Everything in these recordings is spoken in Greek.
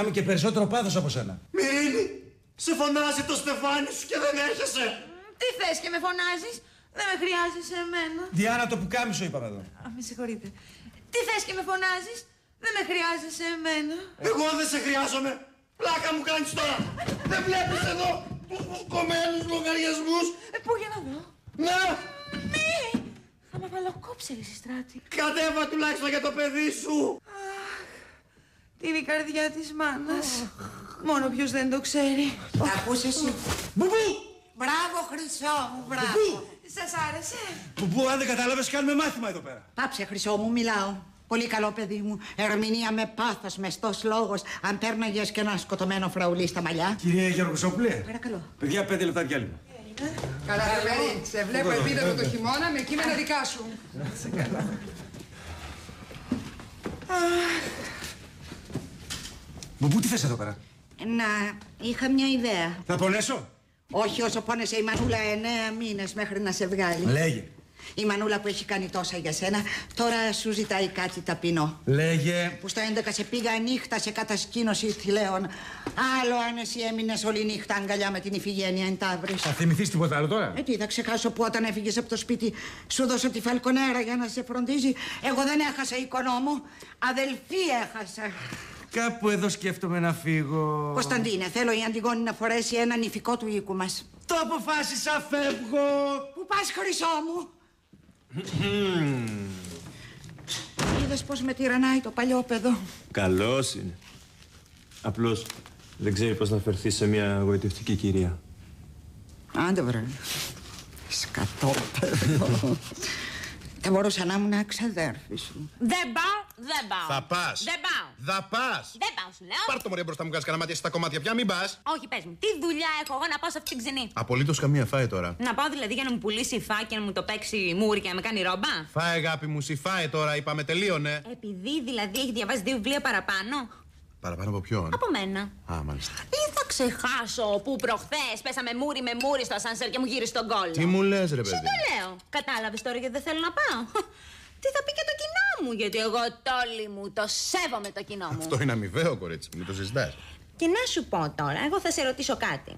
Είμαι και περισσότερο πάθος από σένα. Μυρίνη, σε φωνάζει το στεφάνι σου και δεν έρχεσαι. Τι θες και με φωνάζεις? Δεν με χρειάζεσαι εμένα. Διάνα, το πουκάμισο είπαμε εδώ. Με συγχωρείτε. Τι θες και με φωνάζεις? Δεν με χρειάζεσαι εμένα. Εγώ δεν σε χρειάζομαι. Πλάκα μου κάνεις τώρα. Δεν βλέπεις εδώ τους κομμένους λογαριασμούς? Πού για να δω? Να! Μη! Θα με βαλοκόψει η Στράτη. Κατέβα τουλάχιστον για το παιδί σου. Είναι η καρδιά της μάνας. Μόνο ποιος δεν το ξέρει. Τα ακούς εσύ? Μπουμπού! Μπράβο, Χρυσό μου, μπράβο. Σας άρεσε? Μπουμπού, αν δεν κατάλαβες, κάνουμε μάθημα εδώ πέρα. Πάψε, Χρυσό μου, μιλάω. Πολύ καλό παιδί μου. Ερμηνεία με πάθος, μεστός λόγος. Αν πέρναγες και ένα σκοτωμένο φραουλί στα μαλλιά. Κυρία Γεωργοσόπουλε. Παρακαλώ. Παιδιά, 5 λεπτά διάλειμμα. Καλά, Θεμερή. Σε βλέπω επίδοτο το χειμώνα με κείμενα δικά σου. Μπουμπού, τι θες εδώ πέρα? Να, είχα μια ιδέα. Θα πονέσω? Όχι όσο πόνεσε η Μανούλα 9 μήνες μέχρι να σε βγάλει. Λέγε. Η Μανούλα που έχει κάνει τόσα για σένα, τώρα σου ζητάει κάτι ταπεινό. Λέγε. Που στο 11 σε πήγα νύχτα σε κατασκήνωση θηλαίων. Άλλο αν εσύ έμεινες όλη νύχτα αγκαλιά με την Ιφηγένεια εν ταύρης. Θα θυμηθείς τίποτα άλλο τώρα? Τι θα ξεχάσω που όταν έφυγες από το σπίτι σου δώσω τη Φαλκονέρα για να σε φροντίζει. Εγώ δεν έχασα οικονόμο, αδελφή έχασα. Κάπου εδώ σκέφτομαι να φύγω. Κωνσταντίνε, θέλω η Αντιγόνη να φορέσει ένα νηφικό του οίκου μας. Το αποφάσισα, φεύγω. Πού πας, Χρυσό μου? Είδες πως με τυραννάει το παλιόπαιδο. Καλός είναι. Απλώς δεν ξέρει πώς να φερθεί σε μια γοητευτική κυρία. Άντε βρε. Σκατόπαιδο. Θα μπορούσα να ήμουν ξαδέρφη σου. Δεν πάω. Θα πας. Δεν πάω. Θα πας. Δεν πάω, σου λέω. Πάρ' το μωρέ μπροστά μου, κάνεις κανένα μάτι στα κομμάτια πια, μην πας. Όχι, πες μου, τι δουλειά έχω εγώ να πάω σε αυτή την ξενή? Απολύτως καμία, φάε τώρα. Να πάω δηλαδή για να μου πουλήσει υφά και να μου το παίξει μούρι και να με κάνει ρόμπα? Φάε, αγάπη μου, φάε τώρα, είπαμε, τελείωνε. Επειδή δηλαδή έχει διαβάσει 2 βιβλία παραπάνω. Παραπάνω από ποιον? Από μένα. Α, μάλιστα. Ή θα ξεχάσω που προχθές πέσαμε μούρι με μούρι στο ασανσέρ και μου γύρισε τον κόλλο? Τι μου λες, ρε παιδί? Σε το λέω. Κατάλαβες τώρα γιατί δεν θέλω να πάω? Τι θα πει και το κοινό μου, γιατί εγώ τόλι μου το σέβομαι το κοινό μου. Αυτό είναι αμοιβαίο, κορίτσι μου, το συζητάς. Και να σου πω τώρα, εγώ θα σε ρωτήσω κάτι.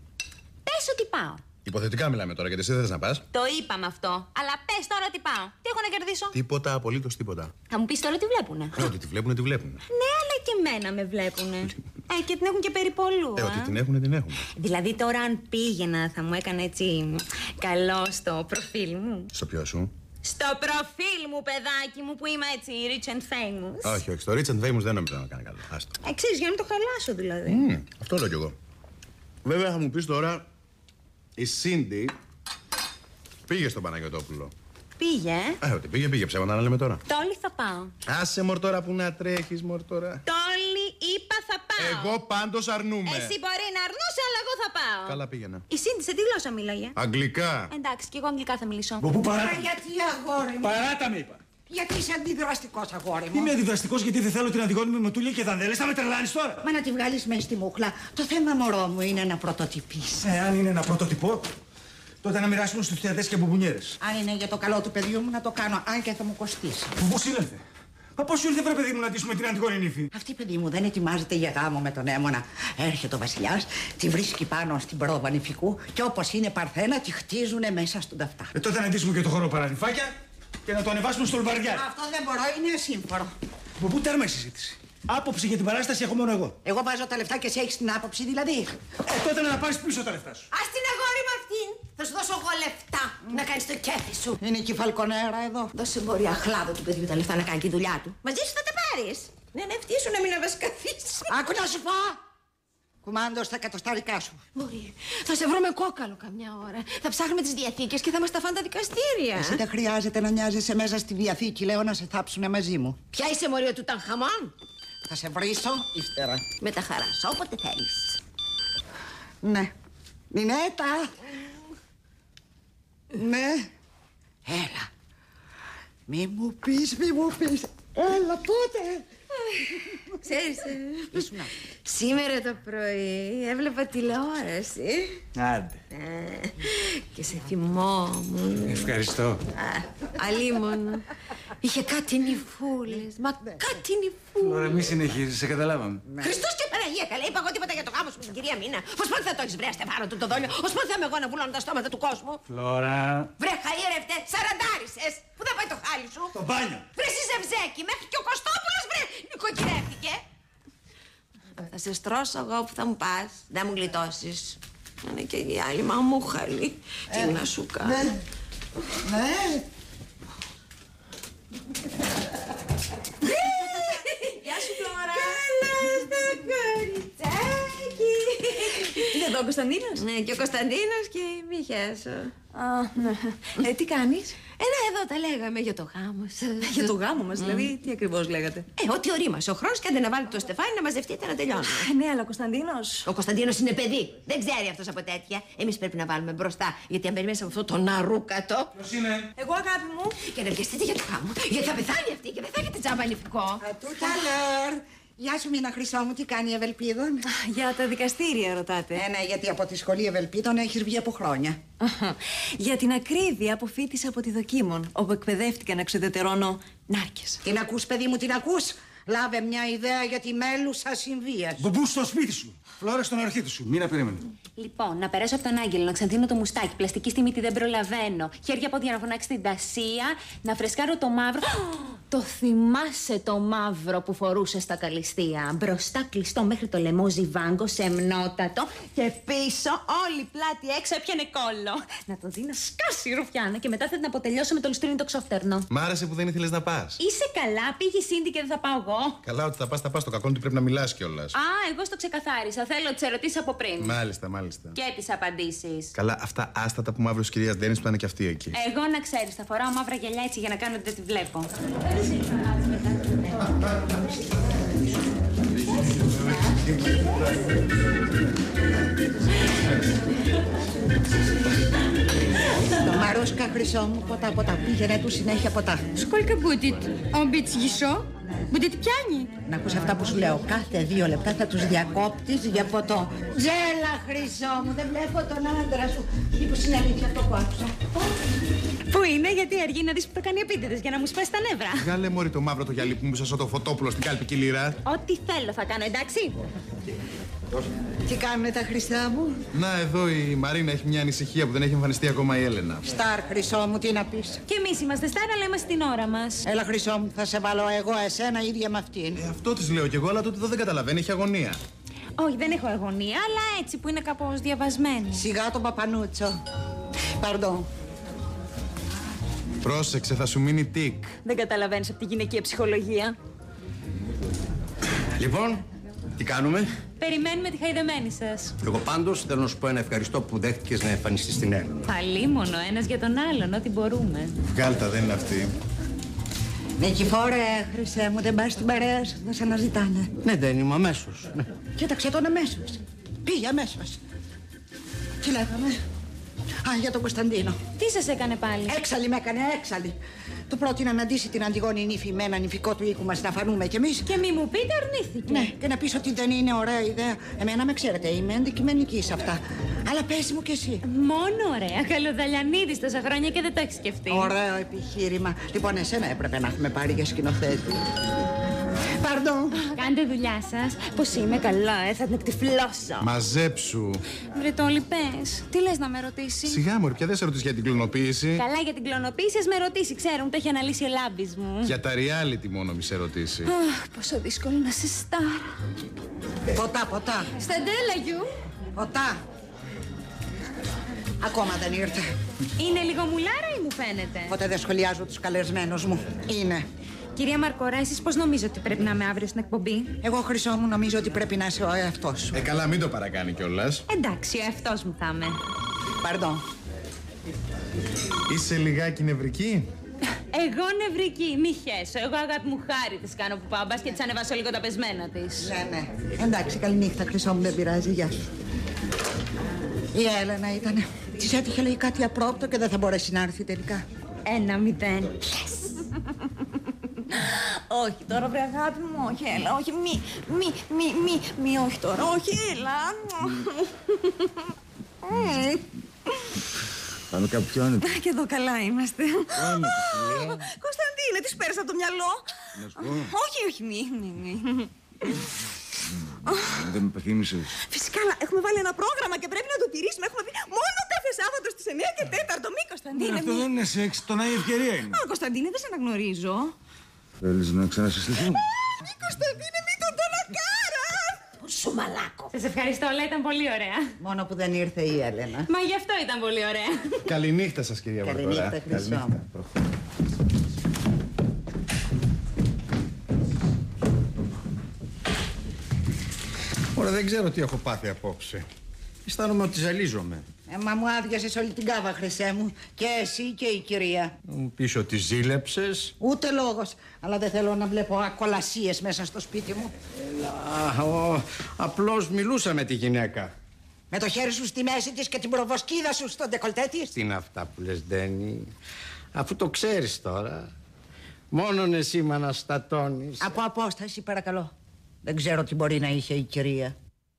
Πες ότι πάω. Υποθετικά μιλάμε τώρα, γιατί εσύ δεν θες να πας. Το είπαμε αυτό. Αλλά πες τώρα ότι πάω. Τι έχω να κερδίσω? Τίποτα, απολύτως τίποτα. Θα μου πεις τώρα τι βλέπουνε. Ότι τη βλέπουνε, τη βλέπουνε. Ναι, αλλά και εμένα με βλέπουνε. Και την έχουν και περιπολού. Ότι την έχουνε, την έχουνε. Δηλαδή τώρα αν πήγαινα θα μου έκανε έτσι καλό στο προφίλ μου. Στο ποιο σου? Στο προφίλ μου, παιδάκι μου, που είμαι έτσι rich and famous. Όχι, όχι, στο rich and famous δεν νομίζω να κάνει καλό. Άστο. Ξέρεις, για να το χαλάσω δηλαδή. Αυτό λέω κι εγώ. Βέβαια θα μου πεις τώρα, η Σίντι πήγε στον Παναγιωτόπουλο. Πήγε. Ότι πήγε, ψέματα να λέμε τώρα. Τόλι θα πάω. Άσε μωρ τώρα που να τρέχεις μωρ τώρα. Τόλι είπα θα πάω. Εγώ πάντως αρνούμαι. Εσύ μπορεί να αρνούσε, αλλά εγώ θα πάω. Καλά πήγαινα. Η Σίντι σε τι γλώσσα μίλαγε? Αγγλικά. Εντάξει, και εγώ αγγλικά θα μιλήσω. Μπουμπού, παράτα. Γιατί, αγόρι μου? Παράτα με είπα. Γιατί είσαι αντιδραστικός, αγόρι μου? Είμαι αντιδραστικός γιατί δεν θέλω την Αντιγόνη με μοτούλια και δανδέλες. Θα με τρελάνεις τώρα. Μα να τη βγάλεις μέσα στη μούχλα. Το θέμα, μωρό μου, είναι να πρωτοτυπείς. Αν είναι ένα πρωτοτυπώ, τότε να μοιράσουμε στους θεατές και μπουμπουνιέρες. Αν είναι για το καλό του παιδιού μου, να το κάνω, αν και θα μου κοστίσει. Μπουμπού, ήλθε. Μα πώς σου ήρθε, βρε παιδί μου, να ντύσουμε την Αντιγόνη νύφη? Αυτή, παιδί μου, δεν ετοιμάζεται για γάμο με τον Έμονα. Έρχεται ο βασιλιάς, τη βρίσκει πάνω στην πρόβα νηφικού και όπως είναι παρθένα, τη χτίζουνε μέσα στον ταυτά. Τότε να ντύσουμε και το χώρο παρανυφάκια και να το ανεβάσουμε στο λουμπαρδιάρι. Αυτό δεν μπορώ, είναι ασύμφορο. Μπουμπού, τέρμα η συζήτηση. Άποψη για την παράσταση έχω μόνο εγώ. Εγώ βάζω τα λεφτά και εσύ έχεις την άποψη, δηλαδή. Τότε να πάρεις πίσω τα λεφτά σου. Ας την αγόρι με αυτήν. Θα σου δώσω εγώ λεφτά να κάνεις το κέφι σου. Είναι και η Φαλκονέρα εδώ. Δώσε μπορεί αχλάδο του παιδιού τα λεφτά να κάνει τη δουλειά του. Μαζί σου θα τα πάρεις. Ναι, ναι, ευτύσου να μην αβασκαθείς. Άκου να σου πω. Κουμάντο στα κατοστάρικα σου. Μπορεί. Θα σε βρω με κόκαλο καμιά ώρα. Θα ψάχνουμε τις διαθήκες και θα μας τα φάνε τα δικαστήρια. Εσύ δεν χρειάζεται να νοιάζεσαι μέσα στη διαθήκη, λέω, να σε θάψουνε μαζί μου. Ποια είσαι μωρίο του Τανχαμών? Θα σε βρίσω ύστερα. Με τα χαράς, όποτε θέλεις. Ναι. Νινέτα. Ναι. Έλα. Μη μου πεις. Έλα, πότε. Ξέρεις, σήμερα το πρωί έβλεπα τηλεόραση. Άντε. Και σε θυμόμουν. Ευχαριστώ. Αλίμονο. Είχε κάτι νυφούλες. Μα κάτι νυφούλες. Ωραία, μη συνεχίζεις, σε καταλάβαμε. Χριστός και Παναγία καλά, είπα εγώ τίποτα για το γάμο σου με την κυρία Μίνα. Ως πότε θα το έχεις βρει, Στεφάνο, το δόλιο. Ως πότε θα είμαι εγώ να βουλώνω τα στόματα του κόσμου. Φλόρα. Βρε χαΐρευτε, σαραντάρισες. Πού θα πάει το χάλι σου. Το μπάνιο. Βρε εσύ Ζευζέκη, μέχρι και ο Κωστόπουλος βρε νοικοκυρεύτηκε. Θα σε στρώσω εγώ που θα μου πας. Δεν μου γλιτώσεις. Είναι και η άλλη μαμούχαλη. Τι να σου κάνω. Ναι. Γεια σου, Φλόρα. Καλά στο κοριτσάκι. Είναι εδώ ο Κωνσταντίνος. Ναι, και ο Κωνσταντίνος και η Μίχια σου. Α, ναι. Τι κάνεις? Εδώ τα λέγαμε για το γάμο σας. Για το γάμο μας, δηλαδή, τι ακριβώς λέγατε? Ό,τι ορίμασε ο χρόνος και άντε να βάλει το στεφάνι να μαζευτείτε να τελειώνουμε. Ναι, αλλά ο Κωνσταντίνος. Ο Κωνσταντίνος είναι παιδί. Δεν ξέρει αυτός από τέτοια. Εμείς πρέπει να βάλουμε μπροστά. Γιατί αν περιμένεις από αυτό το ναρούκατο. Ποιος είναι? Εγώ, αγάπη μου. Και να βιαστείτε για το γάμο. Γιατί θα πεθάνει αυτή και δεν θα έχετε τσάμπα νηφικό. Καλώ. Γεια σου, Μίνα Χρυσό μου, τι κάνει η Ευελπίδων? Για τα δικαστήρια ρωτάτε. Ναι, γιατί από τη σχολή Ευελπίδων έχεις βγει από χρόνια. Για την ακρίβεια αποφύτησα από τη Δοκίμων, όπου εκπαιδεύτηκα να εξουδετερώνω νάρκες. Την ακούς, παιδί μου, την ακούς? Λάβε μια ιδέα για τη μέλουσα συμβία. Μπομπού στο σπίτι σου. Φλόρα στον αρχίδι σου. Μήνα περίμενε. Λοιπόν, να περάσω από τον Άγγελο, να ξανθύνω το μουστάκι, πλαστική στη μύτη δεν προλαβαίνω. Χέρια πόδια να φωνάξει την Τασία, να φρεσκάρω το μαύρο. Το θυμάσαι το μαύρο που φορούσε στα καλυστία. Μπροστά κλειστό μέχρι το λαιμό ζιβάγκο, σεμνότατο. Και πίσω όλη πλάτη έξω έπιανε κόλλο. Να το δει να σκάσει η ρουφιάνα και μετά θα την αποτελειώσω με το λουστρίνι το ξόφτερνο. Μ' άρεσε που δεν ήθελες να πας. Είσαι καλά, πήγε η Σίντι και δεν θα πάω εγώ. Καλά, ότι θα πας, θα πας. Το κακό είναι ότι πρέπει να μιλάς κιόλας. Α, εγώ στο ξεκαθάρισα. Θέλω τις ερωτήσεις από πριν. Μάλιστα, μάλιστα. Και τις απαντήσεις. Καλά, αυτά άστατα που μαύρος κυρίας Ντένις που ήταν και αυτή εκεί. Εγώ να ξέρεις, θα φοράω μαύρα γυαλιά έτσι για να κάνω ότι δεν τη βλέπω. Το Μαρούσκα, Χρυσό μου, ποτά. Πήγαινε του συνέχεια ποτά. Сколько будет? Он быть еще? Будет пьяный? Να ακούς αυτά που σου λέω. Κάθε 2 λεπτά θα τους διακόπτεις για ποτό. Τζέλα, Χρυσό μου, δεν βλέπω τον άντρα σου. Μήπως είναι αλήθεια αυτό που άκουσα? Πού είναι, γιατί αργεί να δεις που το κάνει επίτηδες για να μου σπάσει τα νεύρα. Βγάλε μωρή το μαύρο το γυαλί που μου ήσασο το φωτόπουλο στην κάλπικη λίρα. Ό,τι θέλω θα κάνω, εντάξει. Τι κάνουνε τα Χρυσά μου? Να, εδώ η Μαρίνα έχει μια ανησυχία που δεν έχει εμφανιστεί ακόμα η Έλενα. Σταρ, Χρυσό μου, τι να πεις? Και εμείς είμαστε στάρα, αλλά είμαστε την ώρα μας. Έλα, Χρυσό μου, θα σε βάλω εγώ εσένα ίδια με αυτήν. Αυτό της λέω κι εγώ, αλλά τότε εδώ δεν καταλαβαίνει, έχει αγωνία. Όχι, δεν έχω αγωνία, αλλά έτσι που είναι κάπως διαβασμένη. Σιγά τον παπανούτσο. Παρντών. Πρόσεξε, θα σου μείνει τικ. Δεν καταλαβαίνεις από τη γυναικεία ψυχολογία. Λοιπόν, τι κάνουμε? Περιμένουμε τη χαϊδεμένη σας. Εγώ πάντως θέλω να σου πω ένα ευχαριστώ που δέχτηκες να εμφανιστείς στην Έλληνα. Αλίμονο, ένας για τον άλλον, ό,τι μπορούμε. Βγάλτα, δεν είναι αυτή. Νικηφόρε, Χρυσέ μου, δεν πας στην παρέα σου, θα σε αναζητάνε. Ναι, δεν είμαι αμέσως. Ναι. Κοίταξε τον αμέσως. Πήγε αμέσως. Τι λέγαμε? Α, για τον Κωνσταντίνο. Τι σας έκανε πάλι? Έξαλλη με έκανε, έξαλλη. Του πρότεινα να ντύσει την Αντιγόνη νύφη με ένα νηφικό του οίκου μας να φανούμε κι εμείς. Και μη μου πείτε, αρνήθηκε. Ναι, και να πεις ότι δεν είναι ωραία ιδέα. Εμένα με ξέρετε, είμαι αντικειμενική σε αυτά. Αλλά πες μου κι εσύ. Μόνο ωραία. Καλοδαλιανίδης τόσα χρόνια και δεν το έχει σκεφτεί. Ωραίο επιχείρημα. Λοιπόν, εσένα έπρεπε να έχουμε πάρει για σκηνοθέτη. Παρντών. Κάντε δουλειά σας. Πώς είμαι καλά, θα την εκτυφλώσω. Μαζέψου. Βρε Τόλι, πες. Τι λες να με ρωτήσει? Σιγά μωρή, πια δεν σε ρωτήσει για την κλωνοποίηση. Καλά, για την κλωνοποίηση ας με ρωτήσει. Ξέρω, μου το έχει αναλύσει ο λάμπης μου. Για τα reality μόνο μη σε ρωτήσει. Αχ, πόσο δύσκολο να σε στάρ. Ποτά. Σταντέλα, γιου. Ποτά. Ακόμα δεν ήρθε. Είναι λίγο μουλάρα ή μου φαίνεται? Ποτέ δεν σχολιάζω τους καλεσμένους μου. Είναι. Κυρία Μαρκορά, εσείς πώς νομίζω ότι πρέπει να είμαι αύριο στην εκπομπή? Εγώ, Χρυσό μου, νομίζω ότι πρέπει να είσαι ο εαυτός σου. Καλά, μην το παρακάνει κιόλας. Εντάξει, ο εαυτός μου θα είμαι. Παρντών. Είσαι λιγάκι νευρική. Εγώ νευρική, μη χέσω. Εγώ αγάπη μου χάρη της κάνω που πάω. Μπας και της ανεβάσω λίγο τα πεσμένα της. Ναι. Εντάξει, καληνύχτα, Χρυσό μου, δεν πειράζει. Γεια σου. Η Έλενα ήτανε. Της έτυχε λέει κάτι απρόπτο και δεν θα μπορέσει να έρθει τελικά. 1-0. Όχι τώρα, βρε αγάπη μου, όχι, έλα, όχι, μη, όχι τώρα, όχι, έλα. Πάμε κάπου πιο άνετα. Και εδώ καλά είμαστε. Κωνσταντίνε, τι σου πέρασε από το μυαλό? Όχι, μη. Δεν με πεθύμισες. Φυσικά, αλλά έχουμε βάλει ένα πρόγραμμα και πρέπει να το τηρήσουμε. Έχουμε πει μόνο κάθε Σάββατο στις 9 και 4. Μη Κωνσταντίνε. Αυτό δεν είναι σεξ, το να η ευκαιρία είναι. Α, Κωνσταντίνε, δεν σε αναγνωρίζω. Θέλεις να ξανασυστηθούμε? Μη Κωνσταντίνε, μη τον τονακάρα. Σου μαλάκο. Σας ευχαριστώ, όλα ήταν πολύ ωραία. Μόνο που δεν ήρθε η Έλενα. Μα γι' αυτό ήταν πολύ ωραία. Καληνύχτα σας, κυρία Βαρβαρά. Καληνύχτα, Χρυσό. Ωραία, δεν ξέρω τι έχω πάθει απόψε. Αισθάνομαι ότι ζαλίζομαι. Μα μου άδειασες όλη την κάβα, Χρυσέ μου. Και εσύ και η κυρία. Μου πεις ότι ζήλεψες. Ούτε λόγος. Αλλά δεν θέλω να βλέπω ακολασίες μέσα στο σπίτι μου. Απλώς μιλούσα με τη γυναίκα. Με το χέρι σου στη μέση της και την προβοσκίδα σου στον ντεκολτέ της. Τι είναι αυτά που λες, Ντένι? Αφού το ξέρεις τώρα. Μόνον εσύ με αναστατώνεις. Από απόσταση, παρακαλώ. Δεν ξέρω τι μπορεί να είχε η κυρία.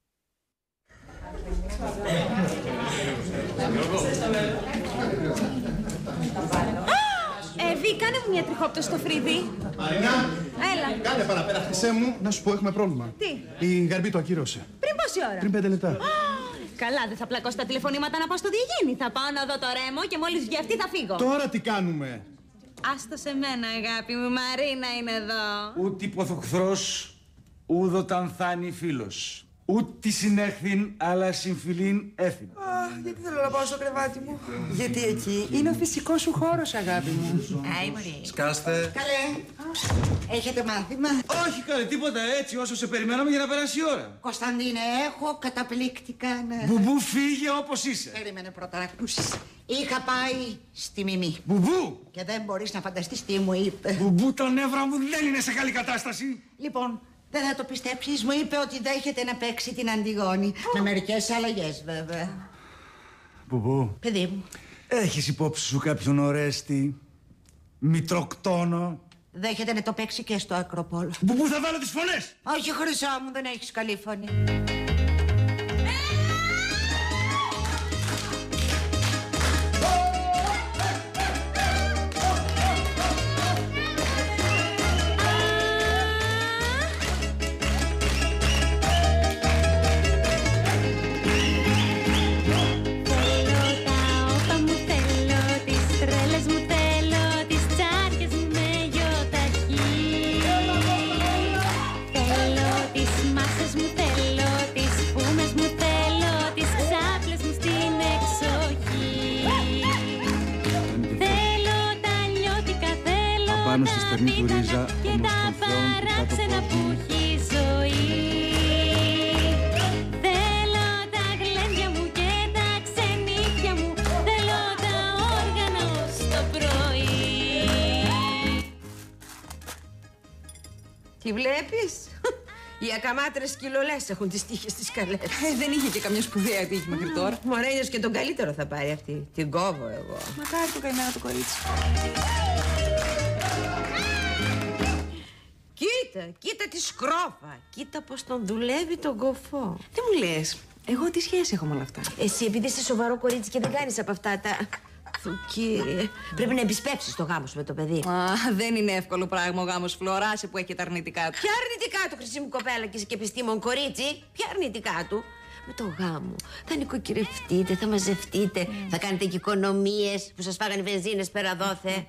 Εύη, κάνε μου μια τριχόπτωση στο φρύδι. Μαρίνα! Έλα. Κάνε παραπέρα, Χρυσέ μου. Να σου πω, έχουμε πρόβλημα. Τι? Η Γαρμπή το ακύρωσε. Πριν πόση ώρα? Πριν 5 λεπτά. Καλά, δεν θα πλακώ στα τηλεφωνήματα να πάω στο διαγέννη. Θα πάω να δω το Ρέμο και μόλις βγει αυτή θα φύγω. Τώρα τι κάνουμε? Άστο σε μένα, αγάπη μου. Μαρίνα είναι εδώ. Ούτι ποθοχθρός, ούδοταν θάνει φίλος. Ούτι συνέχθην, αλλά συμφιλήν έθιν. Γιατί θέλω να πάω στο κρεβάτι μου? Γιατί εκεί είναι ο φυσικός σου χώρος, αγάπη μου. Άι, μωρή. Σκάστε. Καλέ. Έχετε μάθημα? Όχι καλέ, τίποτα, έτσι όσο σε περιμέναμε για να περάσει η ώρα. Κωνσταντίνε, έχω καταπληκτικά να... Μπουμπού, φύγε όπως είσαι. Περίμενε πρώτα να ακούσεις. Είχα πάει στη Μιμή. Μπουμπού! Και δεν μπορείς να φανταστείς τι μου είπε. Μπουμπού, τα νεύρα μου δεν είναι σε καλή κατάσταση. Λοιπόν, δεν θα το πιστέψεις, μου είπε ότι δέχεται να παίξει την Αντιγόνη. Με μερικές αλλαγές, βέβαια. Μπουμπού, Παιδί μου, έχεις υπόψη σου κάποιον Ορέστη, Μητροκτόνο? δέχεται να το παίξει και στο Ακροπόλο. Μπουμπού, θα βάλω τις φωνές. Όχι, Χρυσό μου, δεν έχεις καλή φωνή. Πάνω στη στερνή του ρίζα, και τα παράξενα που έχει η ζωή. Θέλω τα γλέντια μου και τα ξενύχια μου. Θέλω τα όργανα ως το πρωί. Τι βλέπεις? Οι ακαμάτρες κιλολές έχουν τις τύχες στις καλές. Δεν είχε και καμιά σπουδαία τύχη μέχρι τώρα. Μωρένιος και τον καλύτερο θα πάρει αυτή. Την κόβω εγώ. Μακάρι το καημένο το κορίτσι. Κοίτα τη σκρόφα. Κοίτα πως τον δουλεύει τον κοφό. Τι μου λες? Εγώ τι σχέση έχω με όλα αυτά? Εσύ επειδή είσαι σοβαρό κορίτσι και δεν κάνεις από αυτά τα... Κύριε, πρέπει να επισπεύσεις το γάμο σου με το παιδί. Α, δεν είναι εύκολο πράγμα ο γάμος, Φλωράσε που έχει τα αρνητικά του. Ποια αρνητικά του, χρυσή μου κοπέλα, και είσαι και επιστήμον κορίτσι? Ποια αρνητικά του? Με το γάμο θα νοικοκυρευτείτε, θα μαζευτείτε, θα κάνετε και οικονομίες που σας φάγανε βενζίνες πέρα δόθε.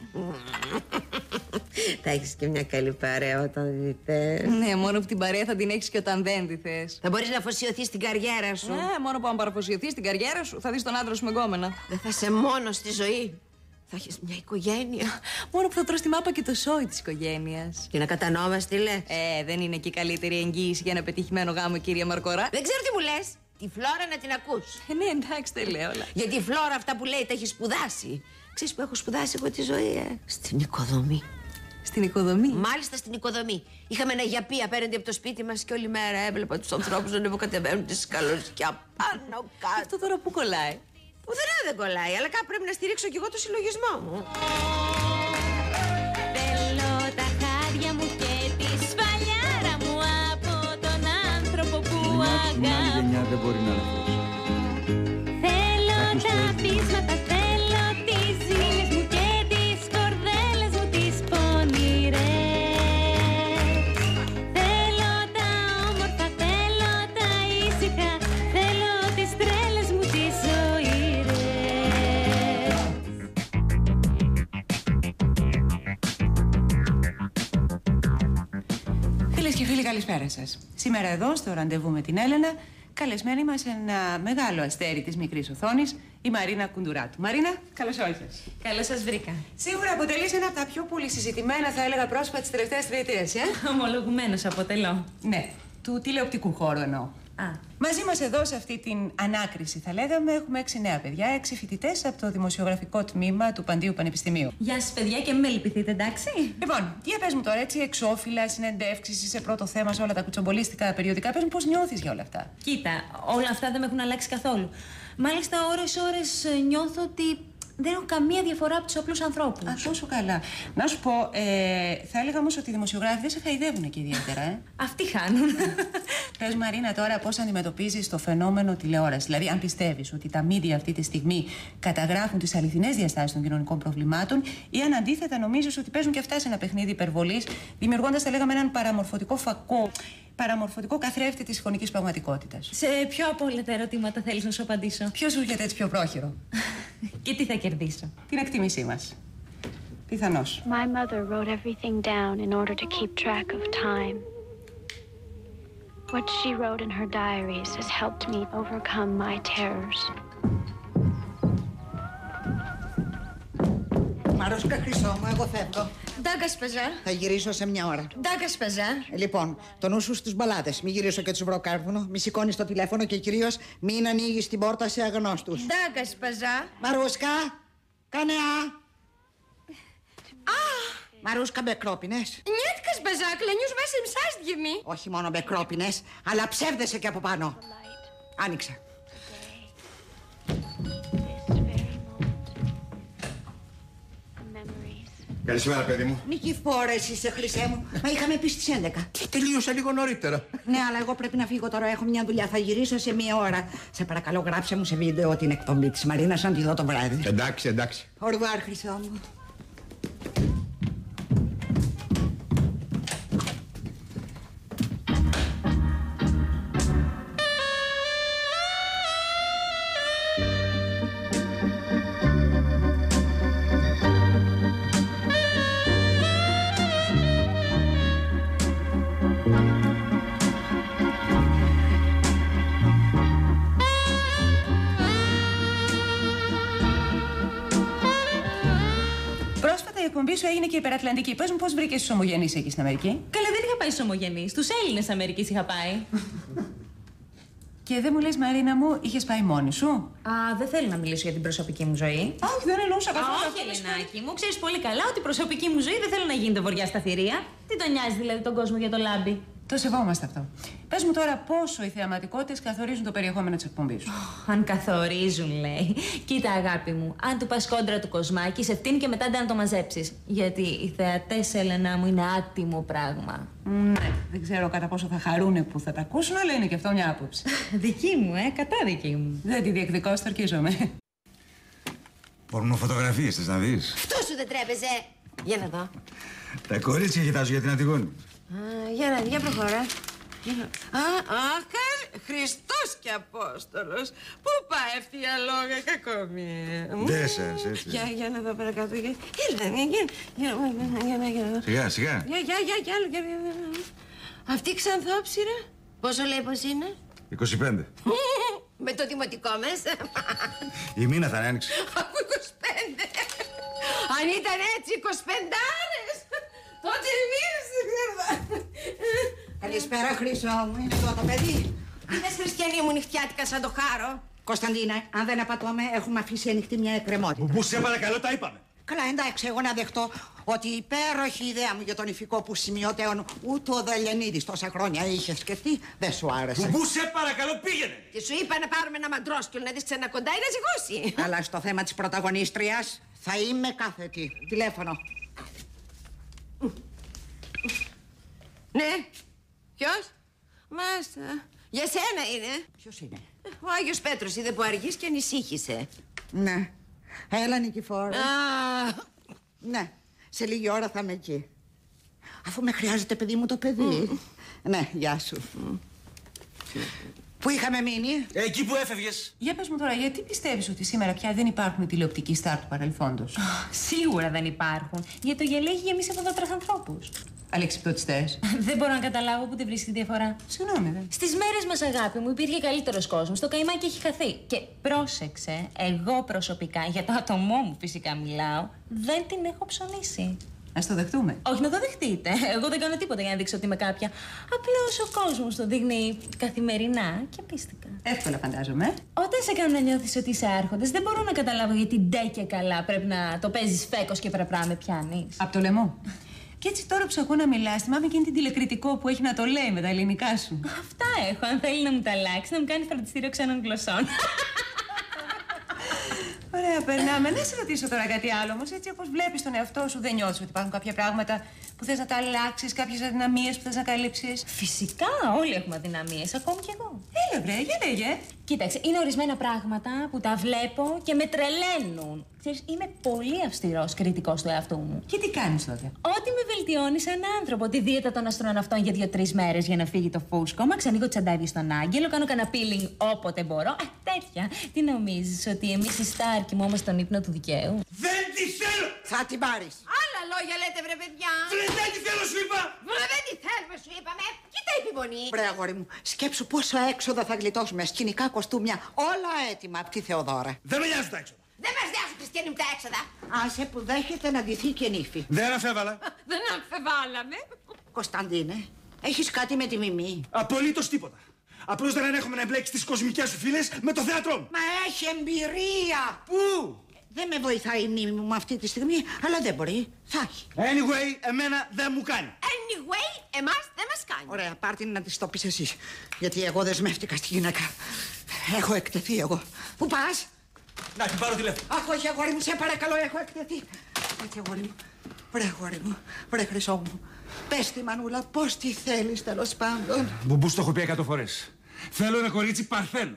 Θα έχεις και μια καλή παρέα όταν τη θες. Ναι, μόνο που την παρέα θα την έχεις και όταν δεν τη θες. Θα μπορείς να αφοσιωθείς στην καριέρα σου. Ναι, μόνο που αν παραφοσιωθείς στην καριέρα σου θα δεις τον άντρα σου με γκόμενα. Δεν θα είσαι μόνος στη ζωή. Θα έχεις μια οικογένεια. Μόνο που θα τρως τη μάπα και το σόι της οικογένειας. Και να κατανόμαστε, λες. Δεν είναι και η καλύτερη εγγύηση για ένα πετυχημένο γάμο, κυρία Μαρκορά. Δεν ξέρω τι μου λες. Τη Φλόρα να την ακούς. Ναι, εντάξει, δεν λέω όλα. Γιατί η Φλόρα αυτά που λέει τα έχει σπουδάσει. Ξέρεις που έχω σπουδάσει εγώ τη ζωή, Στην οικοδομή. Στην οικοδομή? Μάλιστα στην οικοδομή. Είχαμε ένα γιαπί απέναντι από το σπίτι μας και όλη μέρα έβλεπα τους ανθρώπους να ανεβοκατεβαίνουν τη σκαλωζιά πάνω κάτω. Αυτό τώρα που κολλάει? Πουθενά δεν κολλάει, αλλά κάπου πρέπει να στηρίξω κι εγώ το συλλογισμό μου. Θέλω τα χάρια μου και τη σφαλιάρα μου από τον άνθρωπο που αγαπώ. Μια άλλη γενιά δεν μπορεί να αλλάξει. Θέλω τα πείσματα, θέλω τις ζήλες μου και τις κορδέλες μου τις πονηρές. Θέλω τα όμορφα, Καλησπέρα σας. Σήμερα εδώ, στο ραντεβού με την Έλενα, καλεσμένη μας ένα μεγάλο αστέρι της μικρής οθόνης, η Μαρίνα Κουντουράτου. Μαρίνα, καλώς όρισες. Καλώς σας βρήκα. Σίγουρα αποτελείς ένα από τα πιο πολύ συζητημένα, θα έλεγα, πρόσωπα της τελευταίας τριετίας, Ομολογουμένως αποτελώ. Ναι, του τηλεοπτικού χώρου εννοώ. Μαζί μας εδώ, σε αυτή την ανάκριση, θα λέγαμε, έχουμε 6 νέα παιδιά, 6 φοιτητές από το δημοσιογραφικό τμήμα του Παντίου Πανεπιστημίου. Γεια σας, παιδιά, και μην με λυπηθείτε, εντάξει. Λοιπόν, για πες μου τώρα, έτσι, εξώφυλλα, συνεντεύξεις, είσαι πρώτο θέμα σε όλα τα κουτσομπολίστικα περιοδικά. Πες μου πώς νιώθεις για όλα αυτά. Κοίτα, όλα αυτά δεν με έχουν αλλάξει καθόλου. Μάλιστα, ώρες νιώθω ότι δεν έχω καμία διαφορά από τους απλούς ανθρώπους. Α, τόσο καλά. Να σου πω, θα έλεγα όμως ότι οι δημοσιογράφοι δεν σε χαϊδεύουν και ιδιαίτερα, Αυτοί χάνουν. Πες, Μαρίνα, τώρα πώς αντιμετωπίζεις το φαινόμενο τηλεόραση. Δηλαδή, αν πιστεύεις ότι τα μίντια αυτή τη στιγμή καταγράφουν τις αληθινές διαστάσεις των κοινωνικών προβλημάτων, ή αν αντίθετα νομίζεις ότι παίζουν και αυτά σε ένα παιχνίδι υπερβολής, δημιουργώντας, θα λέγαμε, έναν παραμορφωτικό φακό, παραμορφωτικό καθρέφτη της εικονικής πραγματικότητας. Σε ποιο από όλα τα ερωτήματα θέλεις να σου απαντήσω? Ποιο σου έρχεται έτσι πιο πρόχειρο? Και τι θα κερδίσω? Την εκτίμησή μας. Πιθανώς. My mother wrote everything down in order to keep track of time. What she wrote in her diaries has helped me overcome my terrors. Μαρούσκα, Χρυσό μου, εγώ φεύγω. Ντάγκα Σπαζάρ. Θα γυρίσω σε μια ώρα. Ντάγκα Σπαζάρ. Λοιπόν, το νου σου στους μπαλάδες. Μην γυρίσω και τους βρω κάρβουνο. Μη σηκώνεις το τηλέφωνο και κυρίως μην ανοίγεις την πόρτα σε αγνώστους. Ντάγκα Σπαζάρ. Μαρούσκα, κάνε Μαρούσκα, μπεκρόπινες. Νιέτκα Σπαζάρ, κλενιούς βάσει μσάστγιμη. Όχι μόνο μπεκρόπινες, αλλά ψεύδεσαι και από πάνω. Άνοιξα. Καλησπέρα, παιδί μου. Νικηφόρες είσαι, Χρυσέ μου. Μα είχαμε πει στις 11. Και τελείωσα λίγο νωρίτερα. Ναι, αλλά εγώ πρέπει να φύγω τώρα. Έχω μια δουλειά. Θα γυρίσω σε μία ώρα. Σε παρακαλώ, γράψε μου σε βίντεο την εκπομπή της Μαρίνας, αν τη δω το βράδυ. Εντάξει, εντάξει. Ορβάρ, Χρυσό μου. Η εκπομπή σου έγινε και υπερατλαντική. Πες μου, πώς βρήκες τους ομογενείς εκεί στην Αμερική? Καλά, δεν είχα πάει στους ομογενείς. Τους Έλληνες Αμερικής είχα πάει. Και δεν μου λες, Μαρίνα μου, είχες πάει μόνη σου? Α, δεν θέλω να μιλήσω για την προσωπική μου ζωή. Όχι, δεν εννοούσα καθόλου. Όχι, Ελενάκη μου, ξέρεις πολύ καλά ότι η προσωπική μου ζωή δεν θέλω να γίνεται βοριά στα θηρία. Τι τον νοιάζει δηλαδή τον κόσμο για το λάμπι? Το σεβόμαστε αυτό. Πες μου τώρα πόσο οι θεαματικότητες καθορίζουν το περιεχόμενο της εκπομπής σου. Αν καθορίζουν, λέει. Κοίτα, αγάπη μου, αν του πας κόντρα του Κοσμάκη, σε φτύνει και μετά να το μαζέψεις. Γιατί οι θεατές, Έλενα μου, είναι άτιμο πράγμα. Ναι, δεν ξέρω κατά πόσο θα χαρούνε που θα τα ακούσουν, αλλά είναι και αυτό μια άποψη. Δική μου, κατά δική μου. Δεν τη διεκδικώ, στορκίζομαι. Πορνοφωτογραφίες, θες να δεις? Αυτό σου δεν τρέπεζε. Για να δω. Τα κορίτσια κοιτάζω για την Αντιγόνη. Για προχώρα. Χριστός και Απόστολος. Πού πάει αυτή η αλόγα, κακομοίρα. Δέσσερς, έτσι. Για να δω παρακάτω. Έλα, Σιγά, σιγά. Για άλλο. Αυτή ξανθόψηρα. Πόσο λέει πως είναι? 25. Με το δημοτικό μέσα. Η μήνα θα άνοιξε. Αφού 25. Αν ήταν έτσι 25άρες, τότε εμείς δεν ξέρω. Καλησπέρα, Χρυσό μου. Είναι εδώ το παιδί. Είδες, Χριστιανή μου, νυχτιάτικα σαν το χάρο. Κωνσταντίνα, αν δεν απατώμε, έχουμε αφήσει ανοιχτή μια εκκρεμότητα. Που σε παρακαλώ, τα είπαμε. Καλά, εντάξει, εγώ να δεχτώ ότι η υπέροχη ιδέα μου για τον ηφικό που σημειωτέων ούτε ο Δελενίδης τόσα χρόνια είχε σκεφτεί, δεν σου άρεσε. Που σε παρακαλώ, πήγαινε! Και σου είπα να πάρουμε ένα μαντρόσκυλο να δεις ξανακοντά ή να ζυγώσει. Αλλά στο θέμα της πρωταγωνίστριας θα είμαι κάθετη. Τηλέφωνο. Ναι. Ποιος? Μάλιστα. Για σένα είναι. Ποιος είναι? Ο Άγιος Πέτρος είδε που αργείς και ανησύχησε. Ναι. Έλα, Νικηφόρα. Ναι. Σε λίγη ώρα θα είμαι εκεί. Αφού με χρειάζεται, παιδί μου, το παιδί. Ναι, γεια σου. Πού είχαμε μείνει? Εκεί που έφευγες. Για πες μου τώρα, γιατί πιστεύεις ότι σήμερα πια δεν υπάρχουν οι τηλεοπτικοί στάρ του παρελθόντος? Σίγουρα δεν υπάρχουν. Γιατί το γελί έχει γεμίσει από δότρες ανθρώπους. Αλεξιπτωτιστές. Δεν μπορώ να καταλάβω που τη βρίσκει τη διαφορά. Συγγνώμη, δε. Στις μέρες μας, αγάπη μου, υπήρχε καλύτερος κόσμος. Το καημάκι έχει χαθεί. Και πρόσεξε, εγώ προσωπικά, για το άτομό μου φυσικά μιλάω, δεν την έχω ψωνίσει. Ας το δεχτούμε. Όχι να το δεχτείτε. Εγώ δεν κάνω τίποτα για να δείξω ότι είμαι κάποια. Απλώς ο κόσμος το δείχνει καθημερινά και πίστηκα. Εύκολα φαντάζομαι. Όταν σε κάνω να νιώθεις ότι είσαι άρχοντας, δεν μπορώ να καταλάβω γιατί ντε και καλά πρέπει να το παίζεις φέκος και πραπρά με πιάνεις. Απ' το λαιμό. Και έτσι τώρα που σε ακούω να μιλάς, θυμάμαι εκείνη την τηλεκριτικό που έχει να το λέει με τα ελληνικά σου. Αυτά έχω. Αν θέλει να μου τα αλλάξει, να μου κάνει φροντιστήριο ξένων γλωσσών. Ωραία, περνάμε. Να σε ρωτήσω τώρα κάτι άλλο όμως. Έτσι, όπως βλέπεις τον εαυτό σου, δεν νιώθεις ότι υπάρχουν κάποια πράγματα που θες να τα αλλάξεις, κάποιες αδυναμίες που θες να καλύψεις? Φυσικά, όλοι έχουμε αδυναμίες, ακόμη κι εγώ. Έλα, βρε, για λέγε. Κοίταξε, είναι ορισμένα πράγματα που τα βλέπω και με τρελαίνουν. Ξέρεις, είμαι πολύ αυστηρός κριτικός του εαυτού μου. Και τι κάνεις τότε? Ότι με βελτιώνει σαν άνθρωπο. Τη δίαιτα των αστροναυτών για 2-3 μέρες για να φύγει το φούσκωμα. Ξανοίγω τσαντάδι στον Άγγελο. Κάνω κανένα peeling όποτε μπορώ. Τέτοια. Τι νομίζεις, ότι εμείς οι Σταρ κοιμόμαστε στον ύπνο του δικαίου? Δεν τη θέλω! Θα την πάρεις. Άλλα λόγια λέτε, βρε παιδιά. Βρε, δεν τη θέλω, σου είπα! Βρε, δεν τη θέλουμε, σου είπαμε. Κοίτα επιμονή. Βρε, αγόρι μου, σκέψου πόσα έξοδα θα γλιτώσουμε. Σκηνικά, κοστούμια, όλα έτοιμα από τη Θεοδώρα. Δεν με νοιάζουν τα έξοδα. Δεν μας νοιάζουν, Χριστιανοί μου, τα έξοδα. Άσε που δέχεται να ντυθεί και νύφη. Δεν αφέβαλα. Δεν αμφιβάλαμε. Κωνσταντίνε, έχεις κάτι με τη Μιμή? Απολύτως τίποτα. Απλώς δεν ανέχομαι να εμπλέξεις τις κοσμικές σου φίλες με το θέατρό μου. Μα έχει εμπειρία. Πού? Δεν με βοηθάει η μνήμη μου αυτή τη στιγμή, αλλά δεν μπορεί. Θα έχει. Anyway, εμένα δεν μου κάνει. Anyway, εμάς δεν μας κάνει. Ωραία, πάρ' την να τη το πεις εσύ. Γιατί εγώ δεσμεύτηκα στη γυναίκα. Έχω εκτεθεί εγώ. Πού πας? Να την πάρω τηλέφωνο. Αχ, όχι, αγόρι μου, σε παρακαλώ, έχω εκτεθεί. Έτσι, αγόρι μου. Βρε, αγόρι μου. Βρε, χρυσό μου. Πες τη Μανούλα, πώς τη θέλεις, τέλος πάντων. Μπουμπού, το έχω πει 100 φορές. Θέλω ένα κορίτσι παρθένο.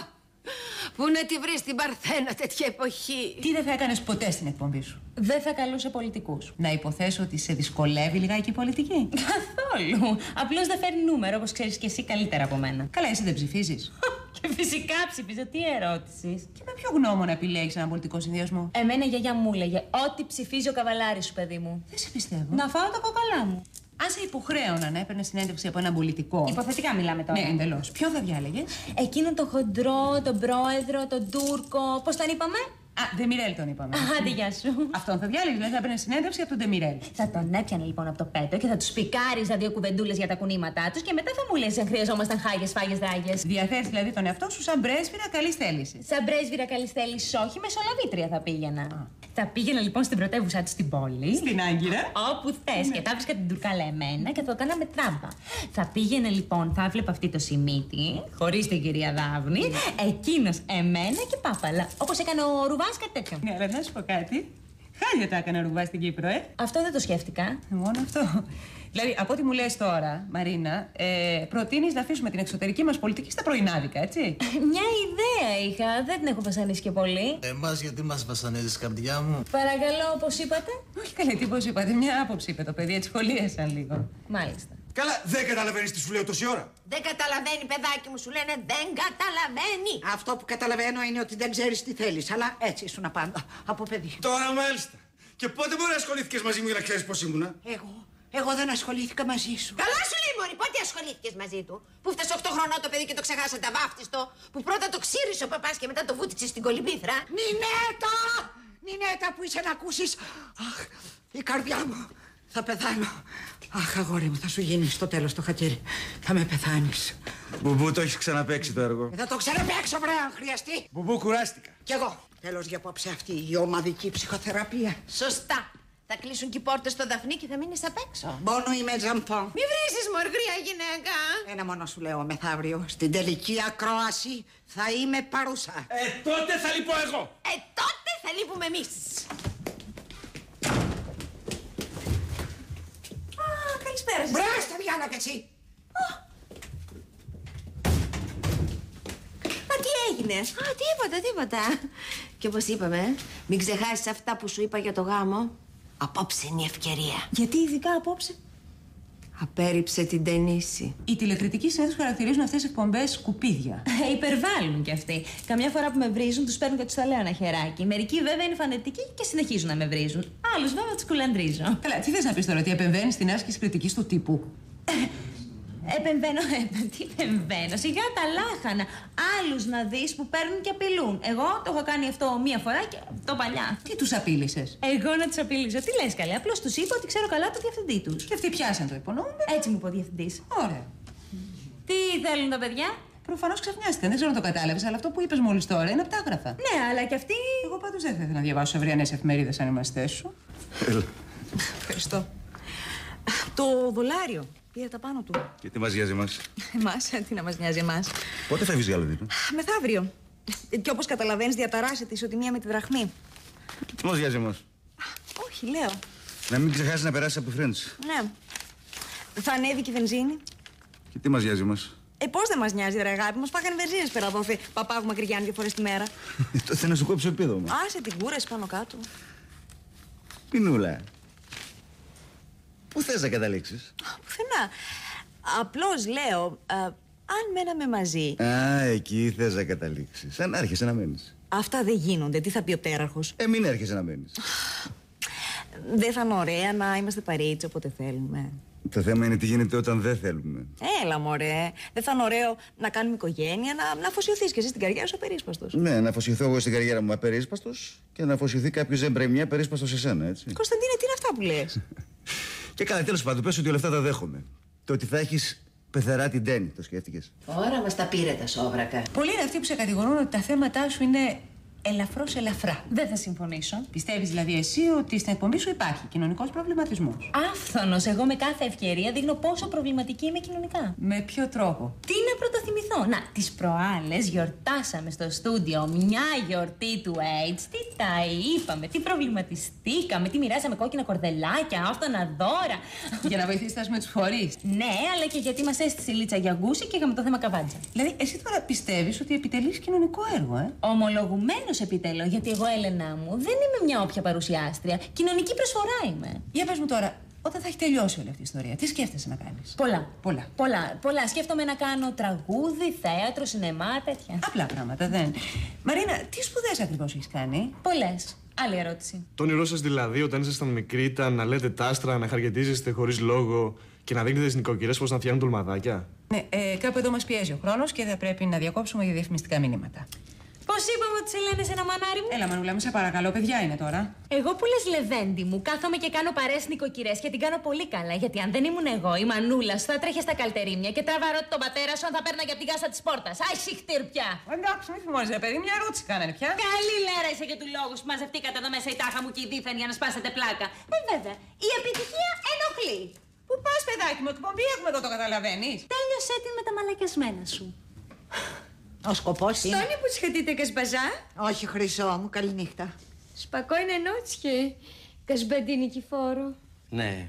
Πού να τη βρεις την Παρθένα τέτοια εποχή? Τι δεν θα έκανες ποτέ στην εκπομπή σου? Δεν θα καλούσε πολιτικούς. Να υποθέσω ότι σε δυσκολεύει λιγάκι η πολιτική? Καθόλου. Απλώς δεν φέρνει νούμερο, όπως ξέρεις και εσύ καλύτερα από μένα. Καλά, εσύ δεν ψηφίζεις? Και φυσικά ψηφίζω. Τι ερώτησης? Και με ποιο γνώμονα επιλέγεις έναν πολιτικό συνδυασμό? Εμένα η γιαγιά μου έλεγε ότι ψηφίζει ο καβαλάρης σου, παιδί μου. Δεν σε πιστεύω. Να φάω τα κοκαλά μου. Αν σε υποχρέωναν να έπαιρνε συνέντευξη από έναν πολιτικό. Υποθετικά μιλάμε τώρα. Ναι, εντελώς. Ποιον θα διάλεγες? Εκείνον τον χοντρό, τον πρόεδρο, τον Τούρκο. Πώς τον είπαμε? Α, Ντεμιρέλ τον είπαμε. Άντε, γεια σου. Αυτόν θα διάλεγες, δηλαδή θα έπαιρνε συνέντευξη από τον Ντεμιρέλ. Θα τον έπιανε λοιπόν από το πέτο και θα του πικάριζα 2 κουβεντούλες για τα κουνήματά του και μετά θα μου λες αν χρειαζόμασταν χάγες, φάγες, δράγες. Διαθέτεις δηλαδή τον εαυτό σου σαν πρέσβυρα καλής θέλησης. Σαν πρέσβυρα καλής θέλησης, όχι, μεσολαβήτρια θα πήγαινα. Θα πήγαινα λοιπόν στην πρωτεύουσά του στην πόλη. Στην Άγκυρα. Όπου θες. Και θα βρίσκα την τουρκάλα εμένα και θα το κάναμε τράμπα. Θα πήγαινε λοιπόν, θα έβλεπα αυτή το σημίτι, χωρίς την κυρία Δάვნη, εκείνος εμένα και πάπαλα. Όπως έκανε ο Ρουβάς, κάτι τέτοιο. Ναι, αλλά να σου πω κάτι. Χάλια τα έκανα Ρουβά στην Κύπρο, Αυτό δεν το σκέφτηκα. Μόνο αυτό. Δηλαδή, από ό,τι μου λες τώρα, Μαρίνα, προτείνεις να αφήσουμε την εξωτερική μας πολιτική στα πρωινάδικα, έτσι. Μια ιδέα είχα, δεν την έχω βασανίσει και πολύ. Εμάς γιατί μας βασανίζεις, καρδιά μου? Παρακαλώ, όπως είπατε. Όχι καλέ, τι πώς είπατε, μια άποψη είπε το παιδί, έτσι σχολίασαν λίγο. Μάλιστα. Καλά, δεν καταλαβαίνεις τι σου λέω τόση ώρα. Δεν καταλαβαίνει, παιδάκι μου, σου λένε δεν καταλαβαίνει. Αυτό που καταλαβαίνω είναι ότι δεν ξέρεις τι θέλεις, αλλά έτσι ήσουν πάντα, από παιδί. Τώρα μάλιστα. Και πότε μπορεί να ασχολήθηκες μαζί μου για να ξέρεις πώς ήμουνα? Εγώ δεν ασχολήθηκα μαζί σου. Καλά σου λέει, μωρή, πότε ασχολήθηκες μαζί του? Που φτάσε 8 χρονών το παιδί και το ξεχάσατε βάφτιστο. Που πρώτα το ξύρισε ο παπάς και μετά το βούτυξε στην κολυμπήθρα. Νινέτα! Νινέτα που είσαι να ακούσεις. Αχ, η καρδιά μου. Θα πεθάνω. Αχ, αγόρι μου, θα σου γίνει στο τέλος το χατήρι. Θα με πεθάνεις. Μπουμπού, το έχεις ξαναπαίξει το έργο. Θα το ξαναπαίξω, βρε, αν χρειαστεί. Μπουμπού, κουράστηκα. Κι εγώ. Τέλος για απόψε αυτή η ομαδική ψυχοθεραπεία. Σωστά. Θα κλείσουν και οι πόρτες στο Δαφνί και θα μείνεις απ' έξω. Μόνο είμαι τζαμπό. Μη βρίζεις, μοργρία γυναίκα. Ένα μόνο σου λέω μεθαύριο. Στην τελική ακρόαση θα είμαι παρούσα. Τότε θα λείπω εγώ. Τότε θα λείπουμε εμείς. Καλησπέρα σας. Μπρος τα διάλα κι εσύ. Μα τι έγινε? Τίποτα. Και όπως είπαμε, μην ξεχάσεις αυτά που σου είπα για το γάμο. Απόψε είναι η ευκαιρία. Γιατί ειδικά απόψε? Απέρριψε την ταινίση. Οι τηλεκριτικοί συνήθως χαρακτηρίζουν αυτές τις εκπομπές σκουπίδια. Υπερβάλλουν κι αυτοί. Καμιά φορά που με βρίζουν, τους παίρνω και τους τα λέω ένα χεράκι. Μερικοί βέβαια είναι φανετικοί και συνεχίζουν να με βρίζουν. Άλλους βέβαια τους κουλαντρίζω. Καλά, τι θες να πεις τώρα, ότι επεμβαίνεις στην άσκηση κριτικής του τύπου? Τι επεμβαίνω, σιγά τα λάχανα. Άλλους να δεις που παίρνουν και απειλούν. Εγώ το έχω κάνει αυτό μία φορά και το παλιά. Τι τους απείλησες? Εγώ να τους απειλήσω. Τι λες καλέ, απλώς τους είπα ότι ξέρω καλά το διευθυντή τους. Και αυτοί πιάσαν το υπονοούμενο. Έτσι μου είπε ο διευθυντής. Ωραία. Τι θέλουν τα παιδιά? Προφανώς ξαφνιάστηκαν. Δεν ξέρω αν το κατάλαβες, αλλά αυτό που είπες μόλις τώρα είναι απτάγραφα. Ναι, αλλά και αυτοί. Εγώ πάντως δεν θα ήθελα να διαβάσω αυριανές εφημερίδες αν είμαστε σου. Ευχαριστώ. Το δολάριο. Πήρε τα πάνω του. Και τι μας νοιάζει εμάς? Εμάς, τι να μας νοιάζει εμάς. Πότε φεύγεις για Λονδίνο? Μεθαύριο. Και όπως καταλαβαίνεις, διαταράσσεται η ισοτιμία με τη δραχμή. Τι μας νοιάζει εμάς? Όχι, λέω. Να μην ξεχάσεις να περάσεις από το Friends. Ναι. Θα ανέβει και η βενζίνη. Και τι μας νοιάζει εμάς? Πώς δεν μας νοιάζει, ρε αγάπη, μας πάγανε βενζίνες πέρα εδώ, παπάγου μακριγιάννη 2 φορές τη μέρα. Το θέλω να σου κόψω επίδομα. Άσε την κούραση πάνω κάτω. Πινούλα. Πού θες να καταλήξεις? Πουθενά. Απλώς λέω, αν μέναμε μαζί. Α, εκεί θες να καταλήξεις. Αν άρχεσαι να μένεις. Αυτά δεν γίνονται. Τι θα πει ο πτέραρχος? Μην έρχεσαι να μένεις. Δεν θα είναι ωραία να είμαστε παρέτσι όποτε θέλουμε. Το θέμα είναι τι γίνεται όταν δεν θέλουμε. Έλα, μωρέ. Δεν θα είναι ωραίο να κάνουμε οικογένεια, να αφοσιωθείς κι εσύ στην καριέρα σου απερίσπαστος. Ναι, να αφοσιωθώ εγώ στην καριέρα μου απερίσπαστος και να αφοσιωθεί κάποιος ζεμπρεμιά απερίσπαστος σε σένα, έτσι. Κωνσταντίνε, τι είναι αυτά που λες? Και καλά, τέλος πάντων, πες ότι όλα αυτά τα δέχομαι. Το ότι θα έχεις πεθερά την Ντένι, το σκέφτηκες? Τώρα μας τα πήρε τα σόβρακα. Πολλοί είναι αυτοί που σε κατηγορούν ότι τα θέματά σου είναι ελαφρώς ελαφρά. Δεν θα συμφωνήσω. Πιστεύεις δηλαδή εσύ ότι στην εκπομπή σου υπάρχει κοινωνικός προβληματισμός? Άφθονος. Εγώ με κάθε ευκαιρία δείχνω πόσο προβληματική είμαι κοινωνικά. Με ποιο τρόπο? Τι να πρωτοθυμηθώ? Να, τις προάλλες γιορτάσαμε στο στούντιο μια γιορτή του AIDS. Τι τα είπαμε, τι προβληματιστήκαμε, τι μοιράσαμε κόκκινα κορδελάκια, άφθονα δώρα. Για να βοηθήσεις με τους φορείς. Ναι, αλλά και γιατί μας έστησε η Λίτσα για γκούση και είχαμε το θέμα καβάντσα. Δηλαδή, εσύ τώρα πιστεύεις ότι επιτελείς κοινωνικό έργο, Ομολογουμένως επιτελώ, γιατί εγώ, Έλενά μου, δεν είμαι μια όποια παρουσιάστρια. Κοινωνική προσφορά είμαι. Για πες μου τώρα, όταν θα έχει τελειώσει όλη αυτή η ιστορία, τι σκέφτεσαι να κάνεις? Πολλά. Σκέφτομαι να κάνω τραγούδι, θέατρο, σινεμά, τέτοια. Απλά πράγματα, δεν. Μαρίνα, τι σπουδές ακριβώς έχεις κάνει? Πολλές. Άλλη ερώτηση. Το όνειρό σας δηλαδή, όταν ήσασταν μικρή, ήταν να λέτε τάστρα, να χαργετίζεστε χωρίς λόγο και να δίνετε στις νοικοκυρές πώς να φτιάχνουν τολμαδάκια? Ναι, κάπου εδώ μας πιέζει ο χρόνος και θα πρέπει να διακόψουμε για διαφημιστικά μηνύματα. Πώς είπαμε ότι σε λένε σε ένα μανάρι μου? Έλα, Μανούλα, με σε παρακαλώ, παιδιά είναι τώρα. Εγώ που λες Λεβέντη μου, κάθομαι και κάνω παρέες νοικοκυρές και την κάνω πολύ καλά. Γιατί αν δεν ήμουν εγώ, η Μανούλα θα τρέχε στα καλτερίμια και τραβαρώ τον πατέρα σου αν θα παίρναγε από την κάσα της πόρτας. Άι, συχτήρ πια! Εντάξει, μη θυμώνεις, ρε παιδί, μια ερώτηση κάνανε πια. Καλή λέρα είσαι για του λόγου που μαζευτήκατε εδώ μέσα η τάχα μου και η δίθεν για να σπάσετε πλάκα. Βέβαια, η επιτυχία ενοχλεί. Πού πας, παιδάκι μου, εκπομπή έχουμε εδώ, το καταλαβαίνεις? Τέλειωσέ την με τα μαλακιασμένα σου. Ο σκοπός είναι... Что-нибудь хотите, госпожа? Όχι, Χρυσό μου, καληνύχτα. Спокойной ночи, господин Никифоро. Ναι.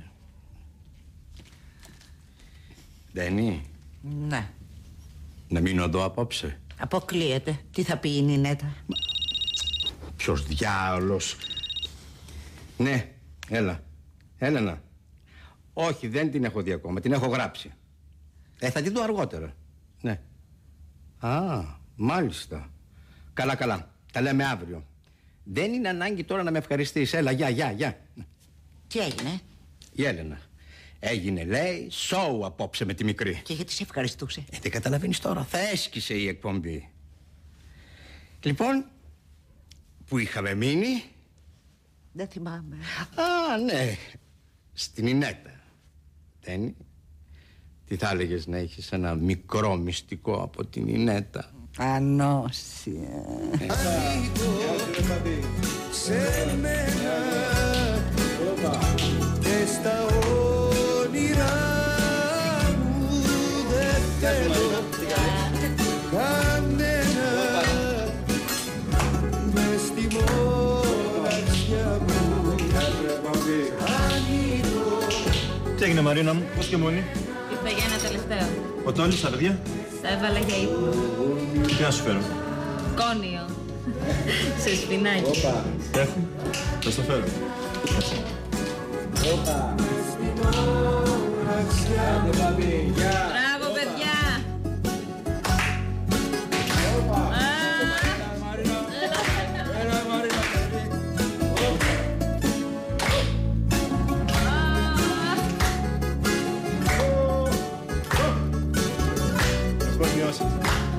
Ντένι. Ναι. Να μείνω εδώ απόψε? Αποκλείεται. Τι θα πει η Νινέτα? Ποιος διάολος? Ναι, έλα. Έλενα. Όχι, δεν την έχω δει ακόμα. Την έχω γράψει. Θα την δω αργότερα. Ναι. Α, μάλιστα. Καλά, καλά. Τα λέμε αύριο. Δεν είναι ανάγκη τώρα να με ευχαριστείς. Έλα, γεια. Τι έγινε? Η Έλενα. Έγινε, λέει, σοου απόψε με τη μικρή. Και γιατί σε ευχαριστούσε? Δεν καταλαβαίνεις τώρα. Θα έσκησε η εκπομπή. Λοιπόν, που είχαμε μείνει? Δεν θυμάμαι. Α, ναι. Στην Ινέτα. Τένι. Τι θα έλεγες να έχεις ένα μικρό μυστικό από την Ινέτα? Ανώσια. Σε μένα και στα όνειρά μου δεν θέλω κανένα μες στη μοναξιά μου. Τι έγινε, Μαρίνα μου, πώς και μόνη? Ήρθα για ένα τελευταίο. Ο Τόλης, τα παιδιά? Θα έβαλα για ύπνο. Τι να σου φέρω? Κόνιο. Σε σπινάκι. Έχω. Θα στο φέρω. Μπράβο, παιδιά. Πώς νιώσετε?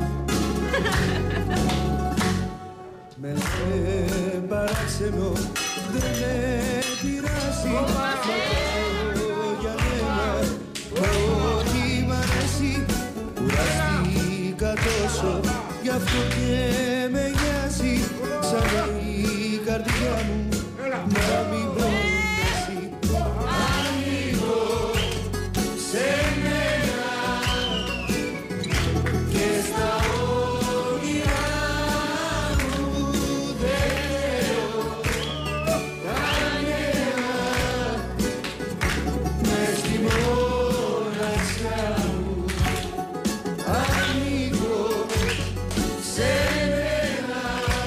Με παράξενο δεν με πειράζει. Για μένα ό,τι μ' αρέσει. Κουραστήκα τόσο, γι' αυτό και με νοιάζει. Σαν η καρδιά μου να μην πονέσει. Ανοίγω σε μένα και στα όνειρά μου δεν λέω κανένα. Μες στη μοναξιά μου ανοίγω σε μένα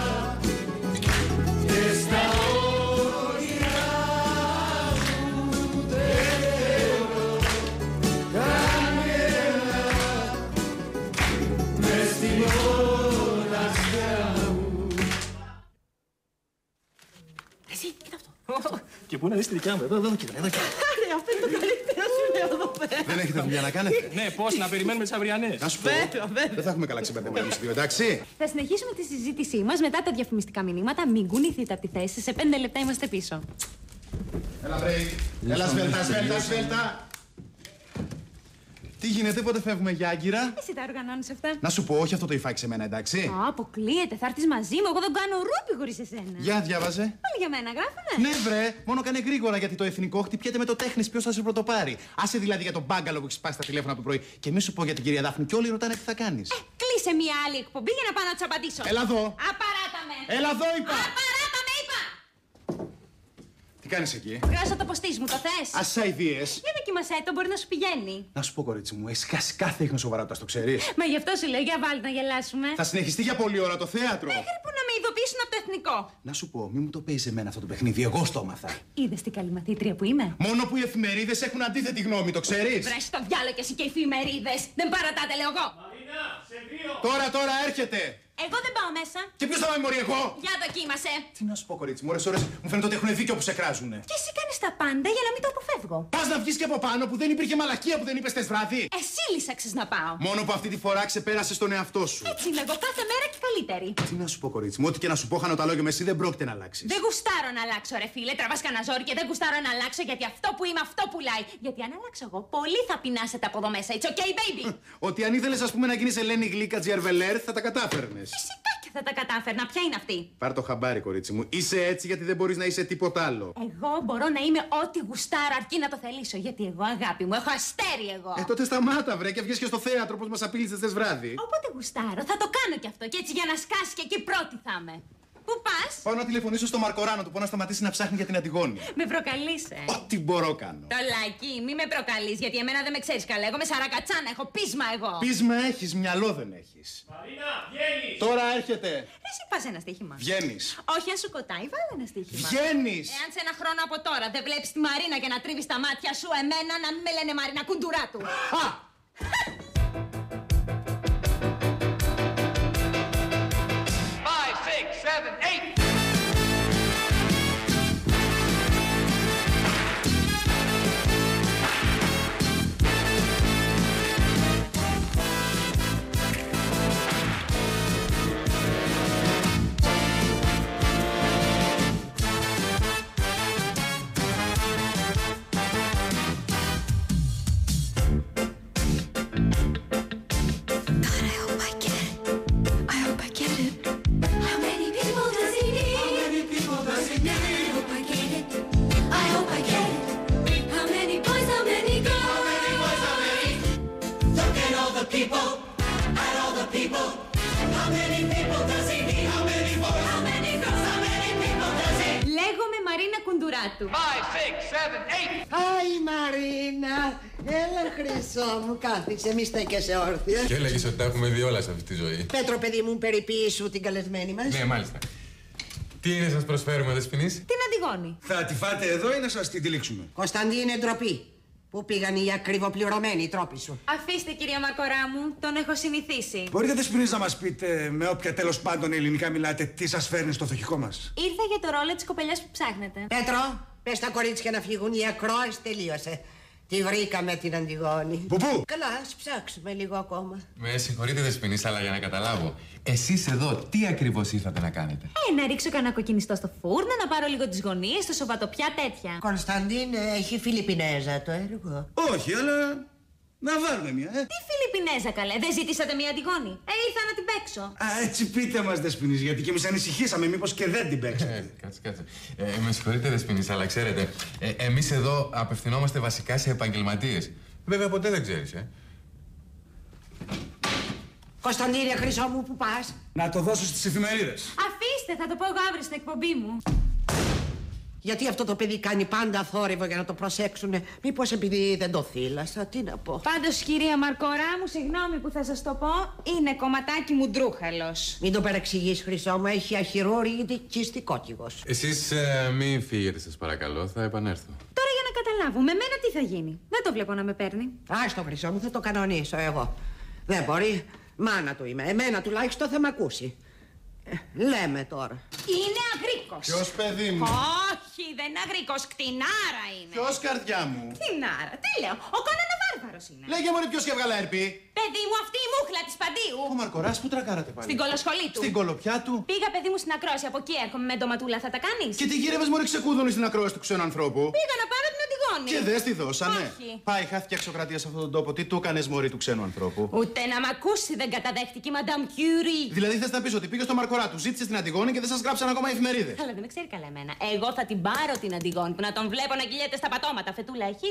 και στα όνειρά μου δεν λέω κανένα. Μες στη μοναξιά μου. Εσύ, κοίτα αυτό. Και πού να δεις τη δικιά μου, εδώ, κοίτα, εδώ. Άρε, αυτό είναι το καλύτερο σου λέω εδώ πέρα. Δεν έχετε δουλειά να κάνετε? Ναι, πώς, να περιμένουμε τις αυριανές. Να σου πω, δεν θα έχουμε καλά ξεμπερδεμένα εμείς οι δύο, εντάξει? Θα συνεχίσουμε τη συζήτησή μας μετά τα διαφημιστικά μηνύματα. Μην κουνηθείτε από τη θέση. Σε 5 λεπτά είμαστε πίσω. Έλα, break. Έλα, σβέλτα. Τι γίνεται, πότε φεύγουμε για Άγκυρα? Εσύ τα οργανώνεις αυτά. Να σου πω, όχι αυτό το υφάκι σε μένα, εντάξει? Α, αποκλείεται. Θα έρθεις μαζί μου. Εγώ δεν κάνω ρούπι χωρίς εσένα. Για διάβαζε. Πάλι για μένα γράφουνε. Ναι, βρε, μόνο κάνε γρήγορα γιατί το εθνικό χτυπιέται με το τέχνης. Ποιος θα σε πρωτοπάρει? Άσε δηλαδή για τον μπάγκαλο που έχεις πάει στα τηλέφωνα από το πρωί. Και μη σου πω για την κυρία Δάφνη, και όλοι ρωτάνε τι θα κάνεις. Κλείσε μια άλλη εκπομπή για να πάω να τους απαντήσω. Έλα εδώ. Απαράτα με. Έλα εδώ, είπα. Απαράτα με, είπα. Τι κάνεις εκεί? Βγάζω το ποστής μου, το θες? Ασάιδίες. Για δοκίμασέ το, μπορεί να σου πηγαίνει. Να σου πω, κορίτσι μου, έχεις χάσει κάθε ίχνο σοβαρότητας, το ξέρεις? Μα γι' αυτό σου λέω, για βάλτε να γελάσουμε. Θα συνεχιστεί για πολλή ώρα το θέατρο. Μέχρι που να με ειδοποιήσουν από το εθνικό. Να σου πω, μη μου το παίζεις εμένα αυτό το παιχνίδι, εγώ στο έμαθα. Είδες τι καλή μαθήτρια που είμαι? Μόνο που οι εφημερίδες έχουν αντίθετη γνώμη, το ξέρεις? Βρες το διάλογο και εσύ και οι εφημερίδες. Δεν παρατάτε, λέω εγώ. Μαρίνα, σε δύο. Τώρα έρχεται. Εγώ δεν πάω μέσα. Και ποιος θα με μωρεί, εγώ? Για δοκίμασε. Τι να σου πω, κορίτσι μου, ώρες μου φαίνεται ότι έχουν δίκιο που σε κράζουνε. Και εσύ κάνεις τα πάντα για να μην το αποφεύγω. Πας να βγεις και από πάνω που δεν υπήρχε μαλακία που δεν είπες χτες βράδυ. Εσύ λύσαξες να πάω. Μόνο που αυτή τη φορά ξεπέρασες τον εαυτό σου. Έτσι είμαι εγώ κάθε μέρα και καλύτερη. Τι να σου πω, κορίτσι μου, ό,τι και να σου πω, χάνω τα λόγια με εσύ δεν πρόκειται να αλλάξεις. Δεν γουστάρω να αλλάξω, ρε φίλε. Τραβάς κανένα ζόρι και δεν γουστάρω να αλλάξω γιατί αυτό που είμαι αυτό πουλάει. Γιατί αν αλλάξω εγώ, πολύ θα πεινάσετε από εδώ μέσα. It's okay, baby. Ότι αν ήθελες, ας πούμε, να γίνεις Ελένη Γλίκα Τζιερβελέρ, θα τα κατάφερνες. Φυσικά και θα τα κατάφερνα. Ποια είναι αυτή? Πάρ' το χαμπάρι, κορίτσι μου. Είσαι έτσι γιατί δεν μπορείς να είσαι τίποτα άλλο. Εγώ μπορώ να είμαι ό,τι γουστάρω αρκεί να το θελήσω. Γιατί εγώ, αγάπη μου, έχω αστέρι εγώ. Τότε σταμάτα, βρε, και βγες και στο θέατρο όπως μας απείλησες χθες βράδυ. Όποτε γουστάρω, θα το κάνω κι αυτό. Και έτσι για να σκάσει και εκεί πρώτη θα είμαι. Πού πας? Πάω να τηλεφωνήσω στο Μαρκοράνο, του πω να σταματήσει να ψάχνει για την Αντιγόνη. Με προκαλείς, Ό,τι μπορώ κάνω. Το λάκι, μη με προκαλείς, γιατί εμένα δεν με ξέρεις καλά. Εγώ με σαρακατσάνα, έχω πείσμα εγώ. Πείσμα έχεις, μυαλό δεν έχεις. Μαρίνα, βγαίνεις. Τώρα έρχεται. Εσύ πας ένα στοίχημα. Βγαίνεις. Όχι, αν σου κοτάει, βάλε ένα στοίχημα. Βγαίνεις. Εάν σε ένα χρόνο από τώρα δεν βλέπεις τη Μαρίνα και να τρίβεις τα μάτια σου, εμένα να μην με λένε Μαρίνα Κουντουράτου. Λέγομαι Μαρίνα Κουντουράτου. 5, 6, 7, 8. Άι Μαρίνα, έλα χρυσό μου, κάθισε, μη στέκεσαι όρθια. Και έλεγες ότι τα έχουμε δει όλα σε αυτή τη ζωή. Πέτρο, παιδί μου, περιποίησου την καλεσμένη μας. Ναι, μάλιστα. Τι είναι σας προσφέρουμε, Δεσποινής? Την Αντιγόνη. Θα τη φάτε εδώ ή να σας την τυλίξουμε? Κωνσταντίνε, ντροπή. Πού πήγαν οι ακριβοπληρωμένοι τρόποι σου? Αφήστε, κυρία Μακορά μου, τον έχω συνηθίσει. Μπορείτε, Δεσποινής, να μας πείτε με όποια τέλος πάντων ελληνικά μιλάτε τι σας φέρνει στο φτωχικό μας? Ήρθα για το ρόλο της κοπελιάς που ψάχνετε. Πέτρο, πες τα κορίτσια να φύγουν, η ακρόαση τελείωσε. Τη βρήκαμε την Αντιγόνη. Πού? Καλά, ας ψάξουμε λίγο ακόμα. Με συγχωρείτε, Δεσποινής, αλλά για να καταλάβω. Εσείς εδώ τι ακριβώς ήρθατε να κάνετε? Να ρίξω κανένα κοκκινιστό στο φούρνο, να πάρω λίγο τις γωνίες, το σοβατοπιά τέτοια. Κωνσταντίν, έχει Φιλιππινέζα το έργο. Όχι, αλλά να βάλουμε μια, Τι Φιλιππινέζα, καλέ, δεν ζήτησατε μια Αντιγόνη? Ήρθα να την παίξω. Α, έτσι πείτε μας, Δεσποινής, γιατί και εμείς ανησυχήσαμε, μήπως και δεν την παίξετε. Κάτσε. Με συγχωρείτε, Δεσποινής, αλλά ξέρετε, εμείς εδώ απευθυνόμαστε βασικά σε επαγγελματίες. Βέβαια, ποτέ δεν ξέρεις, Κωνσταντίνε, χρυσό μου, που πας? Να το δώσω στις εφημερίδες. Αφήστε, θα το πω εγώ αύριο στην εκπομπή μου. Γιατί αυτό το παιδί κάνει πάντα θόρυβο για να το προσέξουνε. Μήπως επειδή δεν το θύλασα, τι να πω. Πάντως, κυρία Μαρκορά μου, συγγνώμη που θα σας το πω, είναι κομματάκι μου ντρούχαλος. Μην το παρεξηγείς, χρυσό μου, έχει αχυρόρυγη κόκκιγος. Εσείς μην φύγετε, σας παρακαλώ, θα επανέλθω. Τώρα για να καταλάβω, με μένα τι θα γίνει? Δεν το βλέπω να με παίρνει. Άστο, χρυσό μου, θα το κανονίσω εγώ. Δεν μπορεί. Μάνα του είμαι. Εμένα τουλάχιστον θα μ' ακούσει. Λέμε τώρα. Είναι αγρίκος. Ποιος, παιδί μου? Όχι, δεν είναι αγρίκος, κτηνάρα είναι. Ποιος, καρδιά μου? Κτηνάρα, τι λέω, ο Κόνανα βάρβαρος είναι. Λέγε μωρέ, ποιος και έβγαλα ερπή? Παιδί μου, αυτή η μούχλα της Παντίου. Ο Μαρκοράς που τρακάρατε πάλι? Στην κολοσχολή του. Στην κολοπιά του? Πήγα, παιδί μου, στην ακρόαση, από εκεί έρχομαι με ντοματούλα, θα τα κάνεις? Και τι γύρευες μωρέ ξεκούδωνη στην ακρόαση του ξένου ανθρώπου? Πήγα να πάρω την Αντιγόνη. Και δεν τη δώσανε? Όχι. Πάει, χάθηκε αξιοκρατία σε αυτόν τον τόπο. Τι του έκανες μωρή του ξένου ανθρώπου? Ούτε να μ' ακούσει δεν καταδέχτηκε η Μαντάμ Κιουρί. Δηλαδή θες να πεις ότι πήγε στο Μαρκορά του, ζήτησε την Αντιγόνη και δεν σας γράψαν ακόμα οι εφημερίδες? Αλλά δεν με ξέρει καλά εμένα. Εγώ θα την πάρω την Αντιγόνη που να τον βλέπω να κυλιέται στα πατώματα. Φετούλα έχει.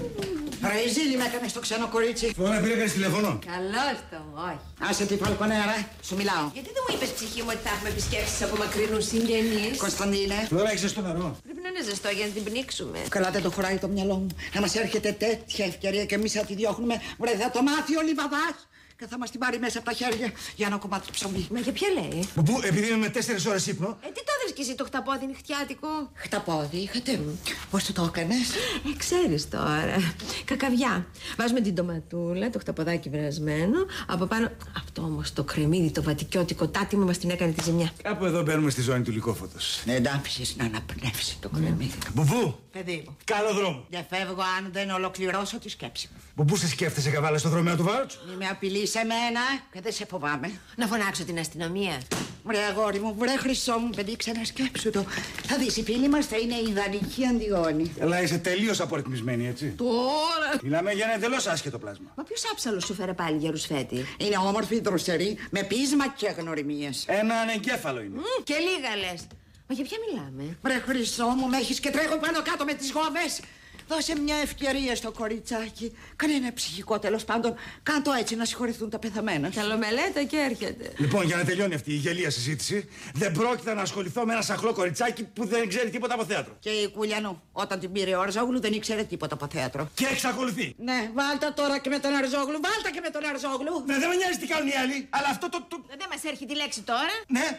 Ρε, ζήλι με έκανε στο ξένο κορίτσι. Τώρα πήρε κανείς τηλέφωνο. Καλώς το, όχι. Άσε τη φαλκονέρα, σου μιλάω. Γιατί δεν μου είπες, ψυχή μου, ότι θα έχουμε επισκέψεις από μακρινούς συγγενείς? Κωνσταντίνε. Τώρα έχεις ζεστό νερό. Πρέπει να είναι ζεστό για να την πνίξουμε. Καλά, δεν το χωράει το μυαλό μου. Να μας έρχεται τέτοια ευκαιρία και εμείς θα τη διώχνουμε. Βρε, θα το μάθει ο Λιβαδάς και θα μας την πάρει μέσα από τα χέρια για ένα κομμάτι ψωμί. Μα για ποια λέει? Πού, επειδή είμαι με 4 ώρες ύπνο. Τι το έδρες κι εσύ το χταπόδι νυχτιάτικο? Χταπόδι είχατε. Πώς το έκανες? Ξέρεις τώρα. Κακαβιά. Βάζουμε την ντοματούλα, το χταποδάκι βρασμένο. Από πάνω. Αυτό όμως το κρεμμύδι, το βατικιώτικο τάτιμο μας την έκανε τη ζημιά. Κάπου εδώ μπαίνουμε στη ζώνη του λυκόφωτος. Ναι, εντάφησες να αναπνεύσει το κρεμμύδι. Μπουμπού! Παιδί μου. Καλό δρόμο. Δεν φεύγω αν δεν ολοκληρώσω τη σκέψη μου. Μπουμπού, σε σκέφτεσαι καβάλα στο δρομέα του Βάλτσου? Μη με απειλείς εμένα και δεν σε φοβάμαι. Να φωνάξω την αστυνομία. Βρε αγόρι μου, βρε χρυσό μου, παιδί, ξανασκέψου το. Θα δεις, οι φίλοι μας θα είναι ιδανική Αντιγόνη. Αλλά είσαι τελείως απορριθμισμένη, έτσι. Τώρα. Μιλάμε για ένα εντελώς άσχετο πλάσμα. Μα ποιος άψαλος σου φέρε πάλι για ρουσφέτη? Είναι όμορφη, δροσερή, με πείσμα και γνωριμίες. Ένα ανεγκέφαλο είναι. Και λίγα λες. Μα για ποια μιλάμε? Βρε χρυσό μου, με έχεις και τρέχω πάνω κάτω με τις γόβες. Δώσε μια ευκαιρία στο κοριτσάκι. Κάνε ένα ψυχικό, τέλος πάντων. Κάντο έτσι να συγχωρηθούν τα πεθαμένα. Καλομελέτα και έρχεται. Λοιπόν, για να τελειώνει αυτή η γελία συζήτηση, δεν πρόκειται να ασχοληθώ με ένα σαχλό κοριτσάκι που δεν ξέρει τίποτα από θέατρο. Και η Κουλιανού, όταν την πήρε ο Αρζόγλου, δεν ήξερε τίποτα από θέατρο. Και εξακολουθεί. Ναι, βάλτε τώρα και με τον Αρζόγλου, βάλτε και με τον Αρζόγλου. Ναι, δεν με νοιάζει τι κάνουν οι άλλοι, αλλά αυτό το. Δεν μας έρχεται τη λέξη τώρα. Ναι.